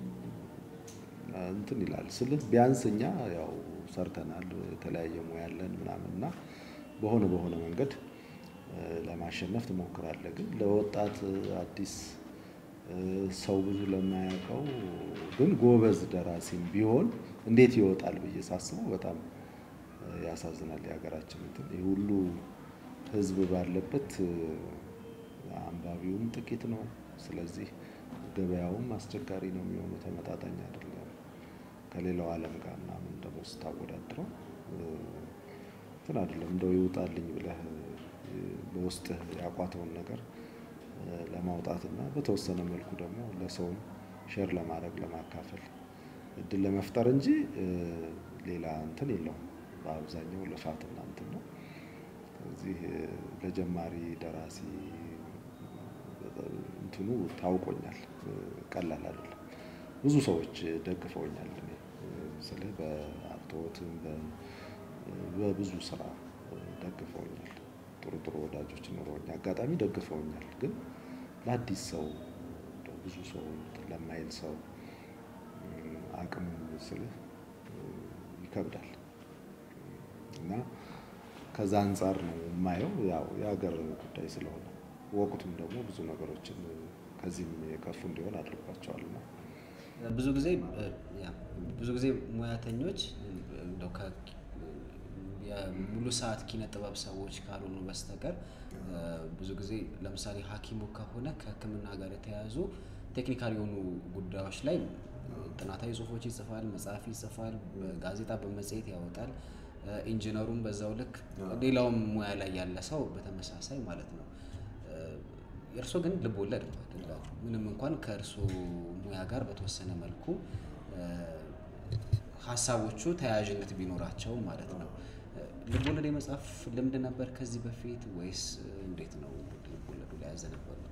እንትን ይላል ስልህ ቢያንስ እኛ ያው ሰርተናል የተለያየ ሙያ ያለን ምናምንና በሆነ በሆነ መንገድ ለማሸነፍ ትሞክራለህ። ግን ለወጣት አዲስ ሰው ብዙ ለማያውቀው ግን ጎበዝ ደራሲም ቢሆን እንዴት ይወጣል ብዬ ሳስበው በጣም ያሳዝናል። የሀገራችን እንትን የሁሉ ህዝብ ባለበት አንባቢውም ጥቂት ነው። ስለዚህ ገበያውም አስቸጋሪ ነው የሚሆነው፣ ተመጣጣኝ አይደለም ከሌላው ዓለም ጋር ምናምን ደግሞ ስታወዳድረው እንትን አይደለም። እንደው ይውጣልኝ ብለህ በውስጥ ያቋተውን ነገር ለማውጣትና በተወሰነ መልኩ ደግሞ ለሰው ሼር ለማድረግ ለማካፈል እድል ለመፍጠር እንጂ ሌላ እንትን የለውም። በአብዛኛው ልፋትና እንትን ነው። ስለዚህ ለጀማሪ ደራሲ እንትኑ ታውቆኛል፣ ቀላል አይደለም። ብዙ ሰዎች ደግፈውኛል። እኔ ስለ በአርቶትም በብዙ ስራ ደግፈውኛል። ጥሩ ጥሩ ወዳጆች ኖረውኛል፣ አጋጣሚ ደግፈውኛል። ግን ለአዲስ ሰው ብዙ ሰው ለማይል ሰው አቅም ስለ ይከብዳል እና ከዛ አንፃር ነው የማየው። ያው የሀገር ጉዳይ ስለሆነ ወቅቱም ደግሞ ብዙ ነገሮችን ከዚህም የከፉ እንዲሆን አድርጓቸዋል ነው። ብዙ ጊዜ ያ ብዙ ጊዜ ሙያተኞች እንደው ከ የሙሉ ሰዓት ኪነ ጥበብ ሰዎች ካልሆኑ በስተቀር ብዙ ጊዜ ለምሳሌ ሐኪሙ ከሆነ ከሕክምና ጋር የተያያዙ ቴክኒካል የሆኑ ጉዳዮች ላይ ጥናታዊ ጽሁፎች ይጽፋል፣ መጽሐፍ ይጽፋል፣ ጋዜጣ በመጽሔት ያወጣል። ኢንጂነሩም በዛው ልክ ሌላውም ሙያ ላይ ያለ ሰው በተመሳሳይ ማለት ነው። እርሶ ግን ልብ ወለድ ነው አይደል? ምንም እንኳን ከእርሶ ሙያ ጋር በተወሰነ መልኩ ሀሳቦቹ ተያያዥነት ቢኖራቸው ማለት ነው። ልብ ወለድ የመጽሐፍ ልምድ ነበር ከዚህ በፊት ወይስ እንዴት ነው ልብ ወለዱ ላይ ያዘነበሉት?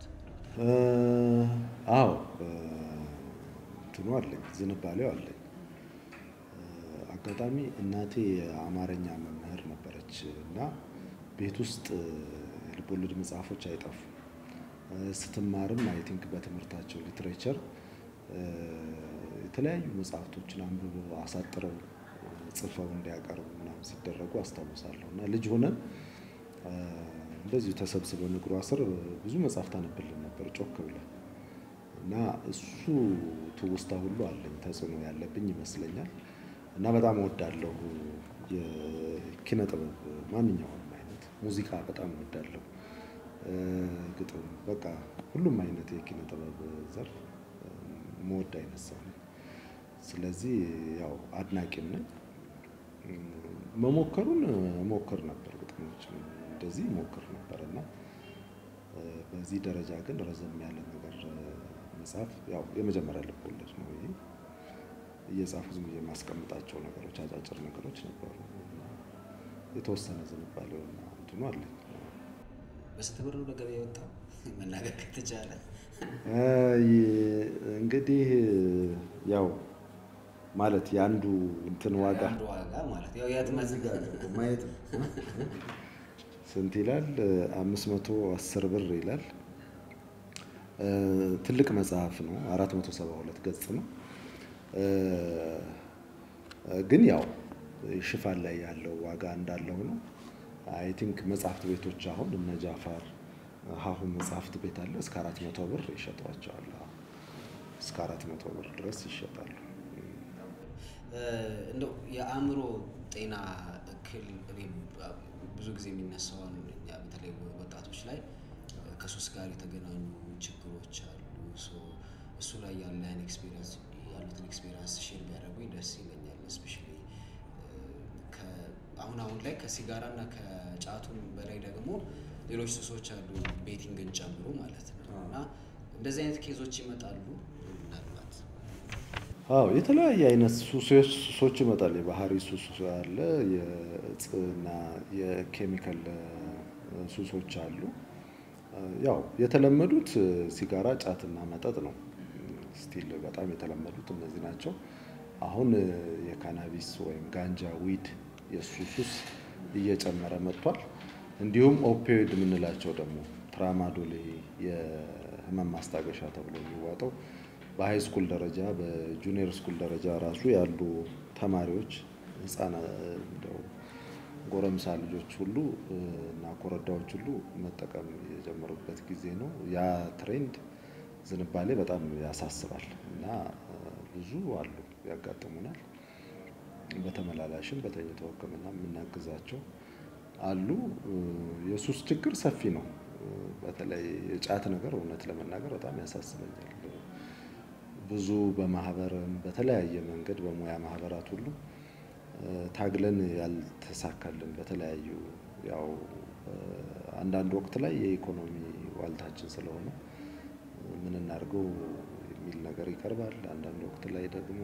አዎ እንትኑ አለኝ፣ ዝንባሌው አለኝ። አጋጣሚ እናቴ የአማርኛ መምህር ነበረች እና ቤት ውስጥ ልብ ወለድ መጽሐፎች አይጠፉም። ስትማርም አይ ቲንክ በትምህርታቸው ሊትሬቸር የተለያዩ መጽሐፍቶችን አንብበው አሳጥረው ጽፈው እንዲያቀርቡ ምናምን ሲደረጉ አስታውሳለሁ። እና ልጅ ሆነን እንደዚሁ ተሰብስበን እግሯ ስር ብዙ መጽሐፍ ታነብልን ነበር ጮክ ብለን እና እሱ ትውስታ ሁሉ አለኝ፣ ተጽዕኖ ያለብኝ ይመስለኛል። እና በጣም እወዳለሁ የኪነ ጥበብ ማንኛውንም አይነት ሙዚቃ በጣም እወዳለሁ፣ ግጥም፣ በቃ ሁሉም አይነት የኪነ ጥበብ ዘርፍ መወድ አይነት ሰው ነኝ። ስለዚህ ያው አድናቂም ነኝ። መሞከሩን ሞክር ነበር፣ ግጥሞች እንደዚህ ሞክር ነበር እና በዚህ ደረጃ ግን ረዘም ያለ ነገር መጽሐፍ ያው የመጀመሪያ ልብ ወለድ ነው ይሄ። እየጻፉ ዝም ብዬ የማስቀምጣቸው ነገሮች አጫጭር ነገሮች ነበሩ። የተወሰነ ዝንባሌውና እንትኑ አለኝ። በስንት ብር ነው ለገበያ የወጣው መናገር ከተቻለ? እንግዲህ ያው ማለት የአንዱ እንትን ዋጋ አንዱ ዋጋ ማለት ያው ያትመዝ ጋር ማየት ስንት ይላል? አምስት መቶ አስር ብር ይላል። ትልቅ መጽሐፍ ነው፣ አራት መቶ ሰባ ሁለት ገጽ ነው። ግን ያው ሽፋን ላይ ያለው ዋጋ እንዳለው ነው። አይ ቲንክ መጽሐፍት ቤቶች አሁን እነ ጃፋር ሀሁ መጽሐፍት ቤት አለ እስከ አራት መቶ ብር ይሸጧቸዋል። እስከ አራት መቶ ብር ድረስ ይሸጣሉ። እንደው የአእምሮ ጤና እክል እኔ ብዙ ጊዜ የሚነሳው እኛ በተለይ ወጣቶች ላይ ከሱስ ጋር የተገናኙ ችግሮች አሉ። እሱ ላይ ያለን ኤክስፒሪየንስ ያሉትን ኤክስፒሪየንስ ሼር ቢያደርጉኝ ደስ ይለኛል። ስፔሻሊ አሁን አሁን ላይ ከሲጋራ እና ከጫቱም በላይ ደግሞ ሌሎች ሱሶች አሉ፣ ቤቲንግን ጨምሮ ማለት ነው። እና እንደዚህ አይነት ኬዞች ይመጣሉ ምናልባት? አዎ የተለያየ አይነት ሱሶች ሱሶች ይመጣሉ። የባህሪ ሱስ አለ፣ የእጽና የኬሚካል ሱሶች አሉ። ያው የተለመዱት ሲጋራ፣ ጫትና መጠጥ ነው። ስቲል በጣም የተለመዱት እነዚህ ናቸው። አሁን የካናቢስ ወይም ጋንጃ፣ ዊድ የሱ ሱስ እየጨመረ መጥቷል። እንዲሁም ኦፒዮይድ የምንላቸው ደግሞ ትራማዶል የህመም ማስታገሻ ተብሎ የሚዋጠው በሃይ ስኩል ደረጃ በጁኒየር ስኩል ደረጃ ራሱ ያሉ ተማሪዎች ህፃናት እንደው ጎረምሳ ልጆች ሁሉ እና ኮረዳዎች ሁሉ መጠቀም የጀመሩበት ጊዜ ነው። ያ ትሬንድ ዝንባሌ በጣም ያሳስባል እና ብዙ አሉ ያጋጥሙናል። በተመላላሽም በተኝቶ ሕክምና የምናግዛቸው አሉ። የሱስ ችግር ሰፊ ነው። በተለይ የጫት ነገር እውነት ለመናገር በጣም ያሳስበኛል። ብዙ በማህበርም በተለያየ መንገድ በሙያ ማህበራት ሁሉ ታግለን ያልተሳካልን በተለያዩ ያው አንዳንድ ወቅት ላይ የኢኮኖሚ ዋልታችን ስለሆነ ምን እናድርገው የሚል ነገር ይቀርባል። አንዳንድ ወቅት ላይ ደግሞ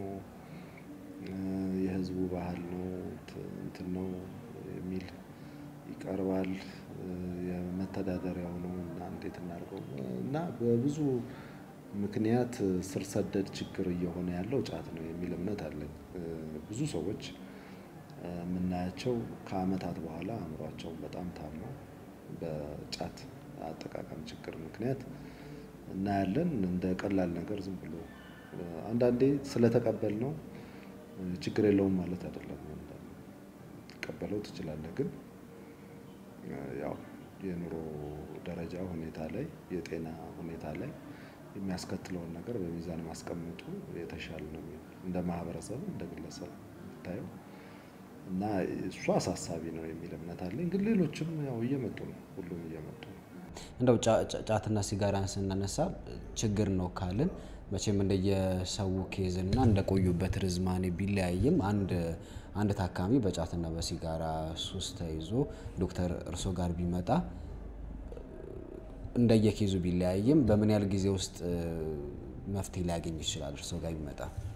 የህዝቡ ባህል ነው እንትን ነው የሚል ይቀርባል። የመተዳደሪያው ነው እና እንዴት እናድርገው እና በብዙ ምክንያት ስር ሰደድ ችግር እየሆነ ያለው ጫት ነው የሚል እምነት አለኝ። ብዙ ሰዎች የምናያቸው ከአመታት በኋላ አእምሯቸውን በጣም ታመው በጫት አጠቃቀም ችግር ምክንያት እናያለን። እንደ ቀላል ነገር ዝም ብሎ አንዳንዴ ስለተቀበልነው ችግር የለውም ማለት አይደለም። ተቀበለው ትችላለህ ግን ያው የኑሮ ደረጃ ሁኔታ ላይ የጤና ሁኔታ ላይ የሚያስከትለውን ነገር በሚዛን ማስቀመጡ የተሻለ ነው እንደ ማህበረሰብ እንደ ግለሰብ ታየው እና እሱ አሳሳቢ ነው የሚል እምነት አለኝ። ግን ሌሎችም ያው እየመጡ ነው ሁሉም እየመጡ ነው። እንደው ጫትና ሲጋራን ስናነሳ ችግር ነው ካልን መቼም እንደየሰው ኬዝ እና እንደቆዩበት ርዝማኔ ቢለያይም አንድ አንድ ታካሚ በጫትና በሲጋራ ሱስ ተይዞ ዶክተር እርሶ ጋር ቢመጣ እንደየኬዙ ቢለያይም በምን ያህል ጊዜ ውስጥ መፍትሄ ሊያገኝ ይችላል እርሶ ጋር ቢመጣ?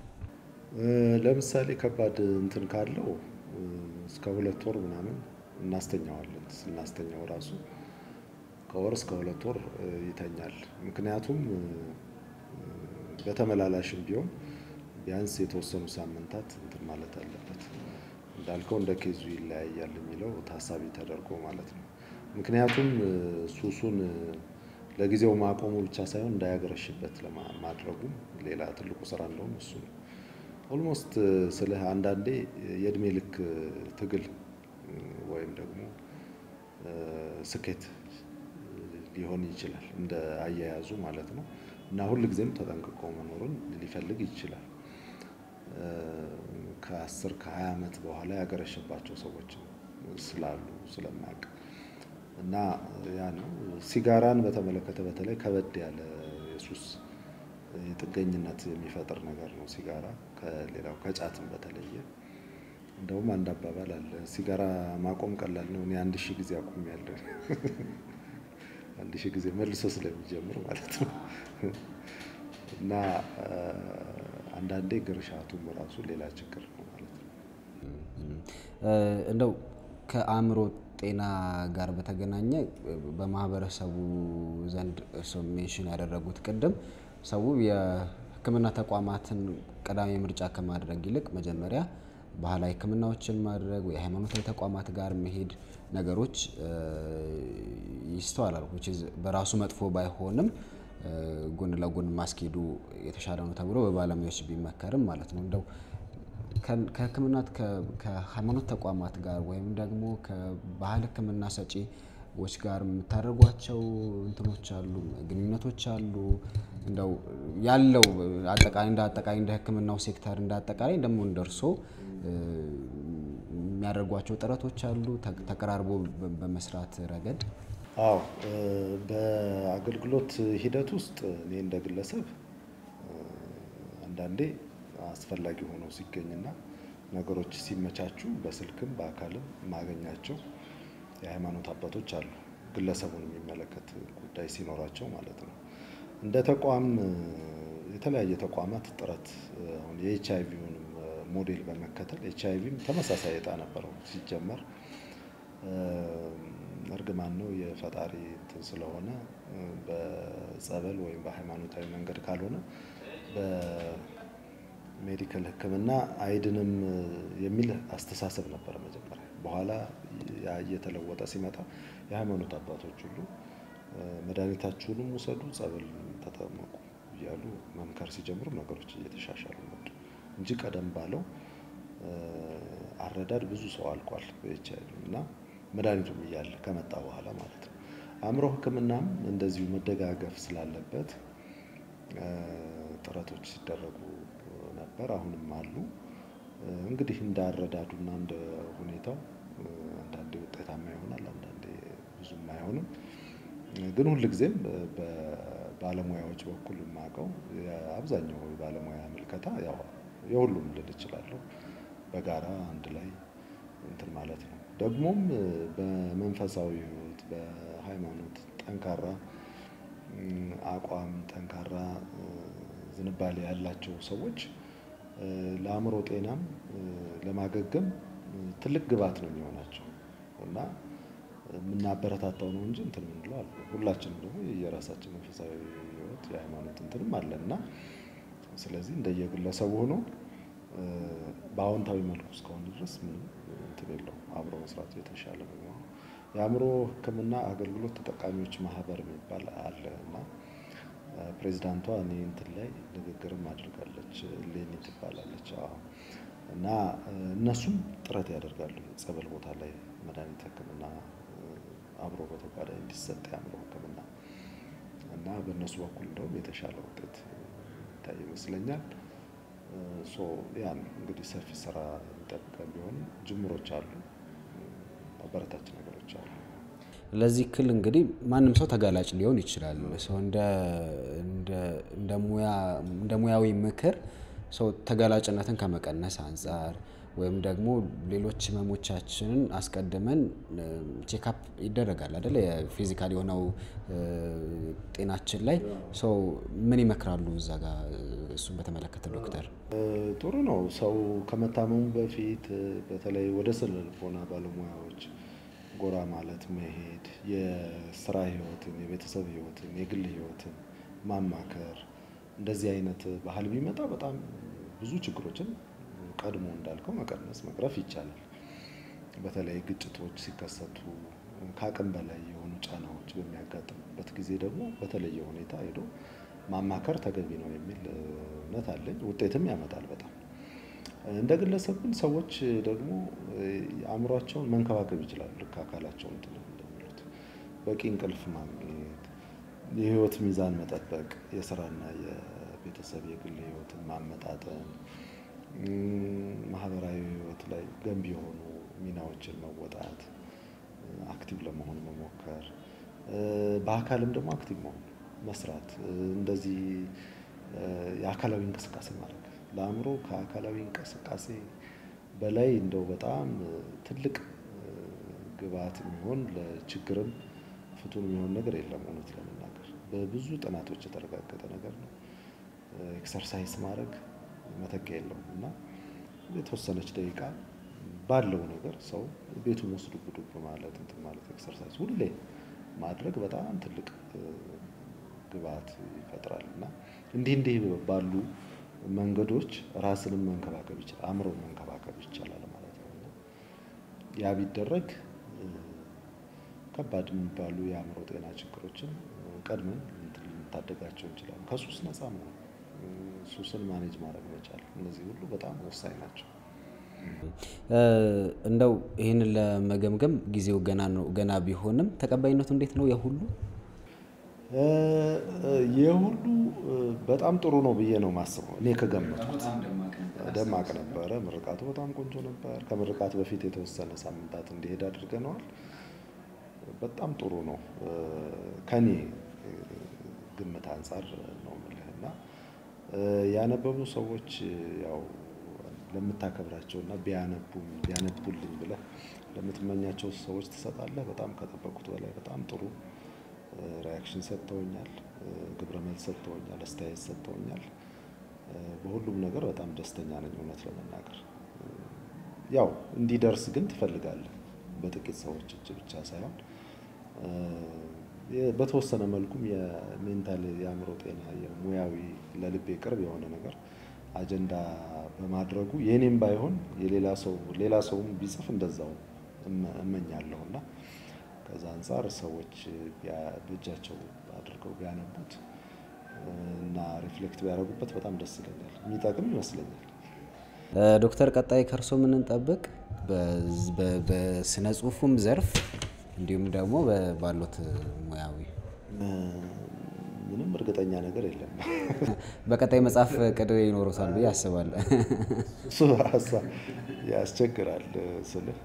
ለምሳሌ ከባድ እንትን ካለው እስከ ሁለት ወር ምናምን እናስተኛዋለን። ስናስተኛው ራሱ ከወር እስከ ሁለት ወር ይተኛል። ምክንያቱም በተመላላሽም ቢሆን ቢያንስ የተወሰኑ ሳምንታት እንትን ማለት አለበት። እንዳልከው እንደ ኬዙ ይለያያል የሚለው ታሳቢ ተደርጎ ማለት ነው። ምክንያቱም ሱሱን ለጊዜው ማቆሙ ብቻ ሳይሆን እንዳያገረሽበት ለማድረጉ ሌላ ትልቁ ስራ እንደሆነ እሱ ነው። ኦልሞስት ስለ አንዳንዴ የእድሜ ልክ ትግል ወይም ደግሞ ስኬት ሊሆን ይችላል እንደ አያያዙ ማለት ነው እና ሁሉ ጊዜም ተጠንቅቆ መኖርን ሊፈልግ ይችላል። ከአስር ከሃያ አመት በኋላ ያገረሸባቸው ሰዎች ስላሉ ስለማያውቅ እና ያ ነው። ሲጋራን በተመለከተ በተለይ ከበድ ያለ የሱስ የጥገኝነት የሚፈጥር ነገር ነው ሲጋራ ከሌላው ከጫትም በተለየ። እንደውም አንድ አባባል አለ ሲጋራ ማቆም ቀላል ነው እኔ አንድ ሺህ ጊዜ አቁሜያለሁ። አንድ ሺህ ጊዜ መልሶ ስለሚጀምር ማለት ነው። እና አንዳንዴ ግርሻቱም ራሱ ሌላ ችግር ነው ማለት ነው። እንደው ከአእምሮ ጤና ጋር በተገናኘ በማህበረሰቡ ዘንድ እርሶ ሜንሽን ያደረጉት ቅድም ሰው የሕክምና ተቋማትን ቀዳሚ ምርጫ ከማድረግ ይልቅ መጀመሪያ ባህላዊ ሕክምናዎችን ማድረግ ወይ ሃይማኖታዊ ተቋማት ጋር መሄድ ነገሮች ይስተዋላል። which is በራሱ መጥፎ ባይሆንም ጎን ለጎን ማስኬዱ የተሻለ ነው ተብሎ በባለሙያዎች ቢመከርም ማለት ነው። እንደው ከሕክምና ከሃይማኖት ተቋማት ጋር ወይም ደግሞ ከባህል ሕክምና ሰጪዎች ጋር የምታደርጓቸው እንትኖች አሉ ግንኙነቶች አሉ? እንደው ያለው አጠቃላይ እንደ አጠቃላይ እንደ ሕክምናው ሴክተር እንደ አጠቃላይ ደግሞ እንደርሶ የሚያደርጓቸው ጥረቶች አሉ ተቀራርቦ በመስራት ረገድ? አዎ በአገልግሎት ሂደት ውስጥ እኔ እንደ ግለሰብ አንዳንዴ አስፈላጊ ሆኖ ሲገኝና ነገሮች ሲመቻቹ በስልክም በአካልም ማገኛቸው የሃይማኖት አባቶች አሉ ግለሰቡን የሚመለከት ጉዳይ ሲኖራቸው ማለት ነው። እንደ ተቋም የተለያየ ተቋማት ጥረት አሁን የኤችአይቪውን ሞዴል በመከተል ኤችአይቪም ተመሳሳይ ዕጣ ነበረው ሲጀመር እርግማን ነው የፈጣሪ እንትን ስለሆነ በጸበል ወይም በሃይማኖታዊ መንገድ ካልሆነ በሜዲካል ሕክምና አይድንም የሚል አስተሳሰብ ነበር መጀመሪያ። በኋላ ያ እየተለወጠ ሲመጣ የሃይማኖት አባቶች ሁሉ መድኃኒታችሁንም ውሰዱ ጸበል ተጠመቁ እያሉ መምከር ሲጀምሩ ነገሮች እየተሻሻሉ መጡ እንጂ ቀደም ባለው አረዳድ ብዙ ሰው አልቋል በኤችአይቪ እና መድኃኒቱም እያለ ከመጣ በኋላ ማለት ነው። አእምሮ ሕክምናም እንደዚሁ መደጋገፍ ስላለበት ጥረቶች ሲደረጉ ነበር፣ አሁንም አሉ። እንግዲህ እንዳረዳዱና እንደ ሁኔታው አንዳንዴ ውጤታማ ይሆናል፣ አንዳንዴ ብዙም አይሆንም። ግን ሁልጊዜም በባለሙያዎች በኩል የማውቀው አብዛኛው የባለሙያ ምልከታ ያው የሁሉም ልል እችላለሁ በጋራ አንድ ላይ እንትን ማለት ነው። ደግሞም በመንፈሳዊ ህይወት በሃይማኖት ጠንካራ አቋም ጠንካራ ዝንባሌ ያላቸው ሰዎች ለአእምሮ ጤናም ለማገገም ትልቅ ግብዓት ነው የሚሆናቸው እና የምናበረታታው ነው እንጂ እንትን ምንለው አለ። ሁላችንም ደግሞ የራሳችን መንፈሳዊ ህይወት የሃይማኖት እንትንም አለና ስለዚህ እንደየግለሰቡ ሆኖ በአዎንታዊ መልኩ እስካሁን ድረስ ምንም እንትን የለውም። አብሮ መስራት የተሻለ ነው። የአእምሮ ሕክምና አገልግሎት ተጠቃሚዎች ማህበር የሚባል አለ እና ፕሬዝዳንቷ እኔ እንትን ላይ ንግግርም አድርጋለች፣ ሌኒ ትባላለች። እና እነሱም ጥረት ያደርጋሉ ጸበል ቦታ ላይ መድኃኒት ሕክምና አብሮ በተጓዳኝ እንዲሰጥ የአእምሮ ሕክምና እና በእነሱ በኩል እንደውም የተሻለ ውጤት ይታይ ይመስለኛል። ሶ ያን እንግዲህ ሰፊ ስራ ይጠብቃል። ቢሆን ጅምሮች አሉ፣ አበረታች ነገሮች አሉ። ለዚህ ክል እንግዲህ ማንም ሰው ተጋላጭ ሊሆን ይችላል። ሰው እንደ እንደ እንደ ሙያ እንደ ሙያዊ ምክር ሰው ተጋላጭነትን ከመቀነስ አንፃር ወይም ደግሞ ሌሎች ህመሞቻችንን አስቀድመን ቼክአፕ ይደረጋል አይደል? የፊዚካል የሆነው ጤናችን ላይ ሰው ምን ይመክራሉ እዛ ጋር እሱን በተመለከተ ዶክተር? ጥሩ ነው። ሰው ከመታመሙ በፊት በተለይ ወደ ስነ ልቦና ባለሙያዎች ጎራ ማለት መሄድ፣ የስራ ህይወትን፣ የቤተሰብ ህይወትን፣ የግል ህይወትን ማማከር፣ እንደዚህ አይነት ባህል ቢመጣ በጣም ብዙ ችግሮችን ቀድሞ እንዳልከው መቀነስ መቅረፍ ይቻላል። በተለይ ግጭቶች ሲከሰቱ ከአቅም በላይ የሆኑ ጫናዎች በሚያጋጥሙበት ጊዜ ደግሞ በተለየ ሁኔታ ሄዶ ማማከር ተገቢ ነው የሚል እምነት አለኝ። ውጤትም ያመጣል በጣም። እንደ ግለሰብ ግን ሰዎች ደግሞ አእምሯቸውን መንከባከብ ይችላሉ። ልክ አካላቸውን እንትን እንደሚሉት በቂ እንቅልፍ ማግኘት፣ የህይወት ሚዛን መጠበቅ፣ የስራና የቤተሰብ የግል ህይወትን ማመጣጠን፣ ማህበራዊ ህይወት ላይ ገንቢ የሆኑ ሚናዎችን መወጣት፣ አክቲቭ ለመሆን መሞከር፣ በአካልም ደግሞ አክቲቭ መሆን መስራት፣ እንደዚህ የአካላዊ እንቅስቃሴ ማድረግ ለአእምሮ ከአካላዊ እንቅስቃሴ በላይ እንደው በጣም ትልቅ ግብዓት የሚሆን ለችግርም ፍቱን የሚሆን ነገር የለም። እውነት ለመናገር በብዙ ጥናቶች የተረጋገጠ ነገር ነው። ኤክሰርሳይዝ ማድረግ መተኪያ የለውም እና የተወሰነች ደቂቃ ባለው ነገር ሰው ቤቱን ወስዶ ዱብ ማለት እንትን ማለት ኤክሰርሳይዝ ሁሌ ማድረግ በጣም ትልቅ ግብዓት ይፈጥራል እና እንዲህ እንዲህ ባሉ መንገዶች ራስንም መንከባከብ ይችላል፣ አእምሮን መንከባከብ ይቻላል ማለት ነው። እና ያ ቢደረግ ከባድ የሚባሉ የአእምሮ ጤና ችግሮችን ቀድመን ልንታደጋቸው እንችላለን። ከሱስ ነፃ መሆን፣ ሱስን ማኔጅ ማድረግ መቻል፣ እነዚህ ሁሉ በጣም ወሳኝ ናቸው። እንደው ይህንን ለመገምገም ጊዜው ገና ነው ገና ቢሆንም ተቀባይነቱ እንዴት ነው የሁሉ? የሁሉ በጣም ጥሩ ነው ብዬ ነው ማስበው። እኔ ከገመትኩት ደማቅ ነበረ። ምርቃቱ በጣም ቆንጆ ነበር። ከምርቃት በፊት የተወሰነ ሳምንታት እንዲሄድ አድርገነዋል። በጣም ጥሩ ነው ከኔ ግምት አንፃር ነው የምልህና ያነበቡ ሰዎች ያው ለምታከብራቸውና ቢያነቡም ቢያነቡልኝ ብለህ ለምትመኛቸው ሰዎች ትሰጣለህ። በጣም ከጠበቁት በላይ በጣም ጥሩ ሪአክሽን ሰጥተውኛል፣ ግብረ መልስ ሰጥተውኛል፣ አስተያየት ሰጥተውኛል። በሁሉም ነገር በጣም ደስተኛ ነኝ እውነት ለመናገር። ያው እንዲደርስ ግን ትፈልጋለህ በጥቂት ሰዎች እጅ ብቻ ሳይሆን በተወሰነ መልኩም የሜንታል የአእምሮ ጤና የሙያዊ ለልቤ ቅርብ የሆነ ነገር አጀንዳ በማድረጉ የኔም ባይሆን የሌላ ሰው ሌላ ሰውም ቢጽፍ እንደዛው እመኛለሁና ከዛ አንፃር ሰዎች በእጃቸው አድርገው ቢያነቡት እና ሪፍሌክት ቢያደርጉበት በጣም ደስ ይለኛል፣ የሚጠቅም ይመስለኛል። ዶክተር ቀጣይ ከርሶ ምን እንጠብቅ? በስነ ጽሁፉም ዘርፍ እንዲሁም ደግሞ ባሉት ሙያዊ ምንም እርግጠኛ ነገር የለም። በቀጣይ መጽሐፍ ቅድ ይኖሩታል ብዬ አስባለሁ። እሱ ሀሳብ ያስቸግራል ስልህ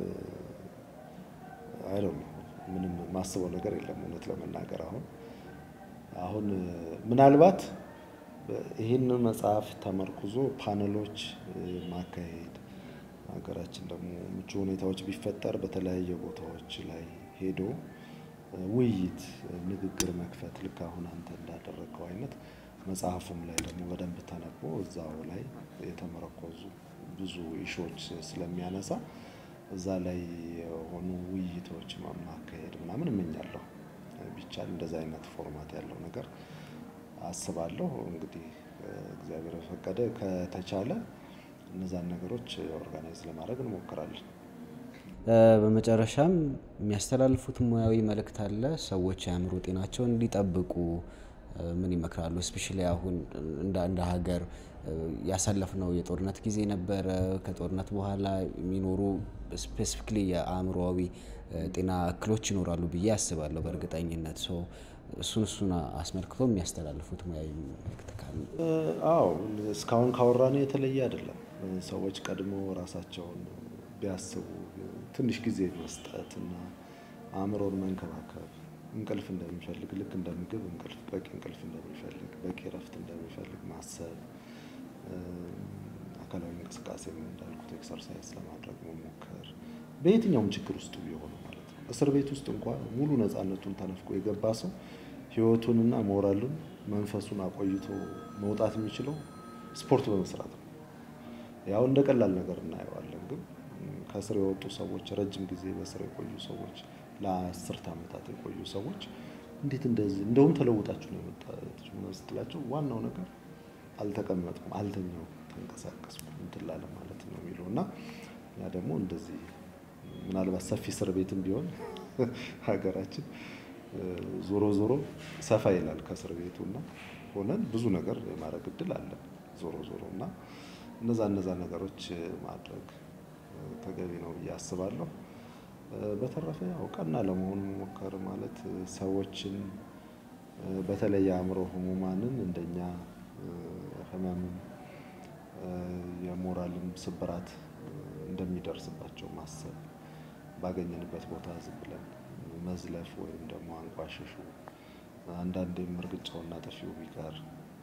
አይ ዶንት ኖ ምንም ማስበው ነገር የለም እውነት ለመናገር አሁን አሁን ምናልባት ይህንን መጽሐፍ ተመርኩዞ ፓነሎች ማካሄድ ሀገራችን ደግሞ ምቹ ሁኔታዎች ቢፈጠር በተለያየ ቦታዎች ላይ ሄዶ ውይይት ንግግር መክፈት ልክ አሁን አንተ እንዳደረገው አይነት መጽሐፉም ላይ ደግሞ በደንብ ተነቦ እዛው ላይ የተመረኮዙ ብዙ ኢሹዎች ስለሚያነሳ እዛ ላይ የሆኑ ውይይቶች ማካሄድ ምናምን እመኛለሁ። ቢቻል እንደዛ አይነት ፎርማት ያለው ነገር አስባለሁ። እንግዲህ እግዚአብሔር ፈቀደ ከተቻለ እነዛን ነገሮች ኦርጋናይዝ ለማድረግ እንሞክራለን። በመጨረሻም የሚያስተላልፉት ሙያዊ መልእክት አለ? ሰዎች የአእምሮ ጤናቸውን እንዲጠብቁ ምን ይመክራሉ? ስፔሻሊ አሁን እንደ እንደ ሀገር ያሳለፍነው የጦርነት ጊዜ ነበረ። ከጦርነት በኋላ የሚኖሩ ስፔሲፊክሊ የአእምሮአዊ ጤና እክሎች ይኖራሉ ብዬ አስባለሁ በእርግጠኝነት። ሶ እሱን እሱን አስመልክቶ የሚያስተላልፉት ሙያዊ መልእክት ካለ? አዎ እስካሁን ካወራነው የተለየ አይደለም። ሰዎች ቀድሞ ራሳቸውን ቢያስቡ ትንሽ ጊዜ መስጠት እና አእምሮን መንከባከብ እንቅልፍ እንደሚፈልግ ልክ እንደ ምግብ እንቅልፍ በቂ እንቅልፍ እንደሚፈልግ በቂ እረፍት እንደሚፈልግ ማሰብ አካላዊ እንቅስቃሴም እንዳልኩት ኤክሰርሳይዝ ለማድረግ መሞከር በየትኛውም ችግር ውስጥ ቢሆን ማለት ነው። እስር ቤት ውስጥ እንኳን ሙሉ ነፃነቱን ተነፍቆ የገባ ሰው ህይወቱንና ሞራሉን መንፈሱን አቆይቶ መውጣት የሚችለው ስፖርት በመስራት ነው። ያው እንደ ቀላል ነገር እናየዋለን ግን ከስር የወጡ ሰዎች ረጅም ጊዜ በስር የቆዩ ሰዎች ለአስርት ዓመታት የቆዩ ሰዎች እንዴት እንደዚህ እንደውም ተለውጣችሁ ነው የመጣችሁ ነው ስትላቸው ዋናው ነገር አልተቀመጥኩም አልተኛው ተንቀሳቀስኩ እንትን ላለ ማለት ነው የሚለውና ያ ደግሞ እንደዚህ ምናልባት ሰፊ እስር ቤትም ቢሆን ሀገራችን ዞሮ ዞሮ ሰፋ ይላል ከእስር ቤቱና ሆነን ብዙ ነገር የማድረግ እድል አለ ዞሮ ዞሮና እነዛ እነዛ ነገሮች ማድረግ ተገቢ ነው ብዬ አስባለሁ። በተረፈ ያው ቀና ለመሆን መሞከር ማለት ሰዎችን በተለይ የአእምሮ ህሙማንን እንደኛ ህመም የሞራልም ስብራት እንደሚደርስባቸው ማሰብ ባገኘንበት ቦታ ዝም ብለን መዝለፍ ወይም ደግሞ አንቋሽሹ አንዳንዴም እርግጫውና ጥፊው ቢቀር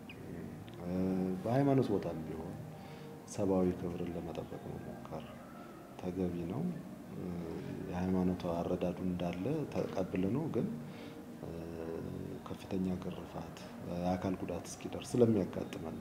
በሃይማኖት ቦታም ቢሆን ሰብአዊ ክብርን ለመጠበቅ መሞከር ተገቢ ነው። የሃይማኖቱ አረዳዱ እንዳለ ተቀብለነው ግን ከፍተኛ ግርፋት አካል ጉዳት እስኪደርስ ስለሚያጋጥመን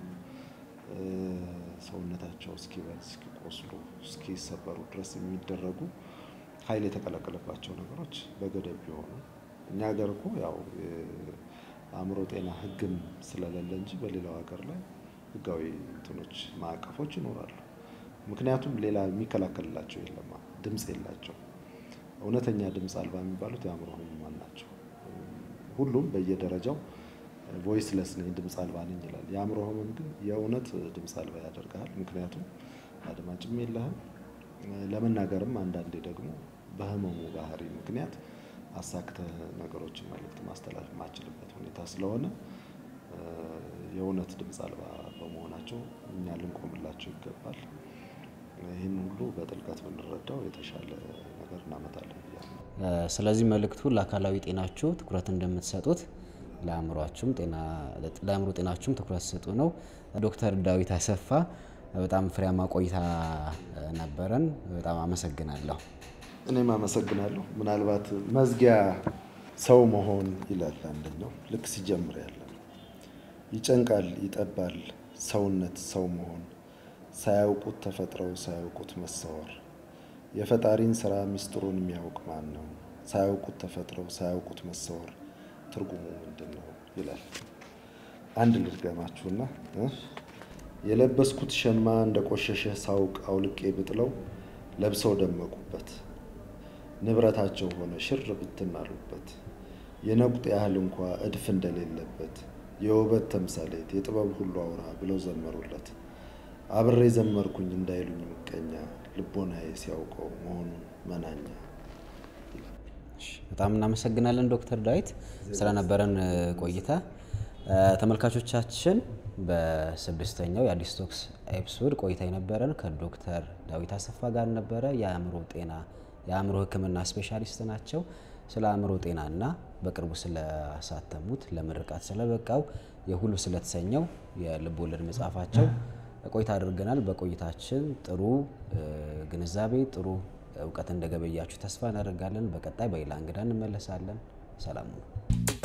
ሰውነታቸው እስኪበል እስኪቆስሉ እስኪሰበሩ ድረስ የሚደረጉ ኃይል የተቀላቀለባቸው ነገሮች በገደብ ቢሆኑ እኛ ሀገር እኮ ያው አእምሮ ጤና ህግም ስለሌለ እንጂ በሌላው ሀገር ላይ ህጋዊ እንትኖች ማዕቀፎች ይኖራሉ። ምክንያቱም ሌላ የሚከላከልላቸው የለም ድምጽ የላቸው እውነተኛ ድምጽ አልባ የሚባሉት የአእምሮ ህሙማን ናቸው። ሁሉም በየደረጃው ቮይስለስ ነኝ ድምጽ አልባ ነኝ ይላል። የአእምሮ ህመም ግን የእውነት ድምጽ አልባ ያደርጋል። ምክንያቱም አድማጭም የለህም ለመናገርም አንዳንዴ ደግሞ በህመሙ ባህሪ ምክንያት አሳክተህ ነገሮችን መልእክት ማስተላለፍ ማችልበት ሁኔታ ስለሆነ የእውነት ድምጽ አልባ በመሆናቸው እኛ ልንቆምላቸው ይገባል። ይህን ሁሉ በጥልቀት ብንረዳው የተሻለ ነገር እናመጣለን ብያለሁ። ስለዚህ መልእክቱ ለአካላዊ ጤናችሁ ትኩረት እንደምትሰጡት ለአእምሮአችሁም ጤና ለአእምሮ ጤናችሁም ትኩረት ሰጡ ነው። ዶክተር ዳዊት አሰፋ በጣም ፍሬያማ ቆይታ ነበረን። በጣም አመሰግናለሁ። እኔም አመሰግናለሁ። ምናልባት መዝጊያ ሰው መሆን ይላል አንደኛው ልክ ሲጀምር ያለ ይጨንቃል ይጠባል ሰውነት ሰው መሆን ሳያውቁት ተፈጥረው ሳያውቁት መሰወር የፈጣሪን ስራ ሚስጥሩን የሚያውቅ ማን ነው? ሳያውቁት ተፈጥረው ሳያውቁት መሰወር ትርጉሙ ምንድነው ይላል። አንድ ልድገማችሁና የለበስኩት ሸማ እንደቆሸሸ ሳውቅ አውልቄ ብጥለው ለብሰው ደመቁበት ንብረታቸው ሆነ ሽር ብትናሉበት የነቁጥ ያህል እንኳን እድፍ እንደሌለበት የውበት ተምሳሌት የጥበብ ሁሉ አውራ ብለው ዘመሩለት። አብሬ ዘመርኩኝ እንዳይሉኝ ምቀኛ ልቦናዬ ሲያውቀው መሆኑን መናኛ። በጣም እናመሰግናለን ዶክተር ዳዊት ስለነበረን ቆይታ። ተመልካቾቻችን በስድስተኛው የአዲስ ቶክስ ኤፒሶድ ቆይታ የነበረን ከዶክተር ዳዊት አሰፋ ጋር ነበረ። የአእምሮ ጤና የአእምሮ ሕክምና ስፔሻሊስት ናቸው። ስለ አእምሮ ጤናና በቅርቡ ስለአሳተሙት ለምርቃት ስለበቃው የሁሉ ስለተሰኘው የልብ ወለድ መጽሐፋቸው ቆይታ አድርገናል። በቆይታችን ጥሩ ግንዛቤ ጥሩ እውቀት እንደገበያችሁ ተስፋ እናደርጋለን። በቀጣይ በሌላ እንግዳ እንመለሳለን። ሰላም ሁኑ።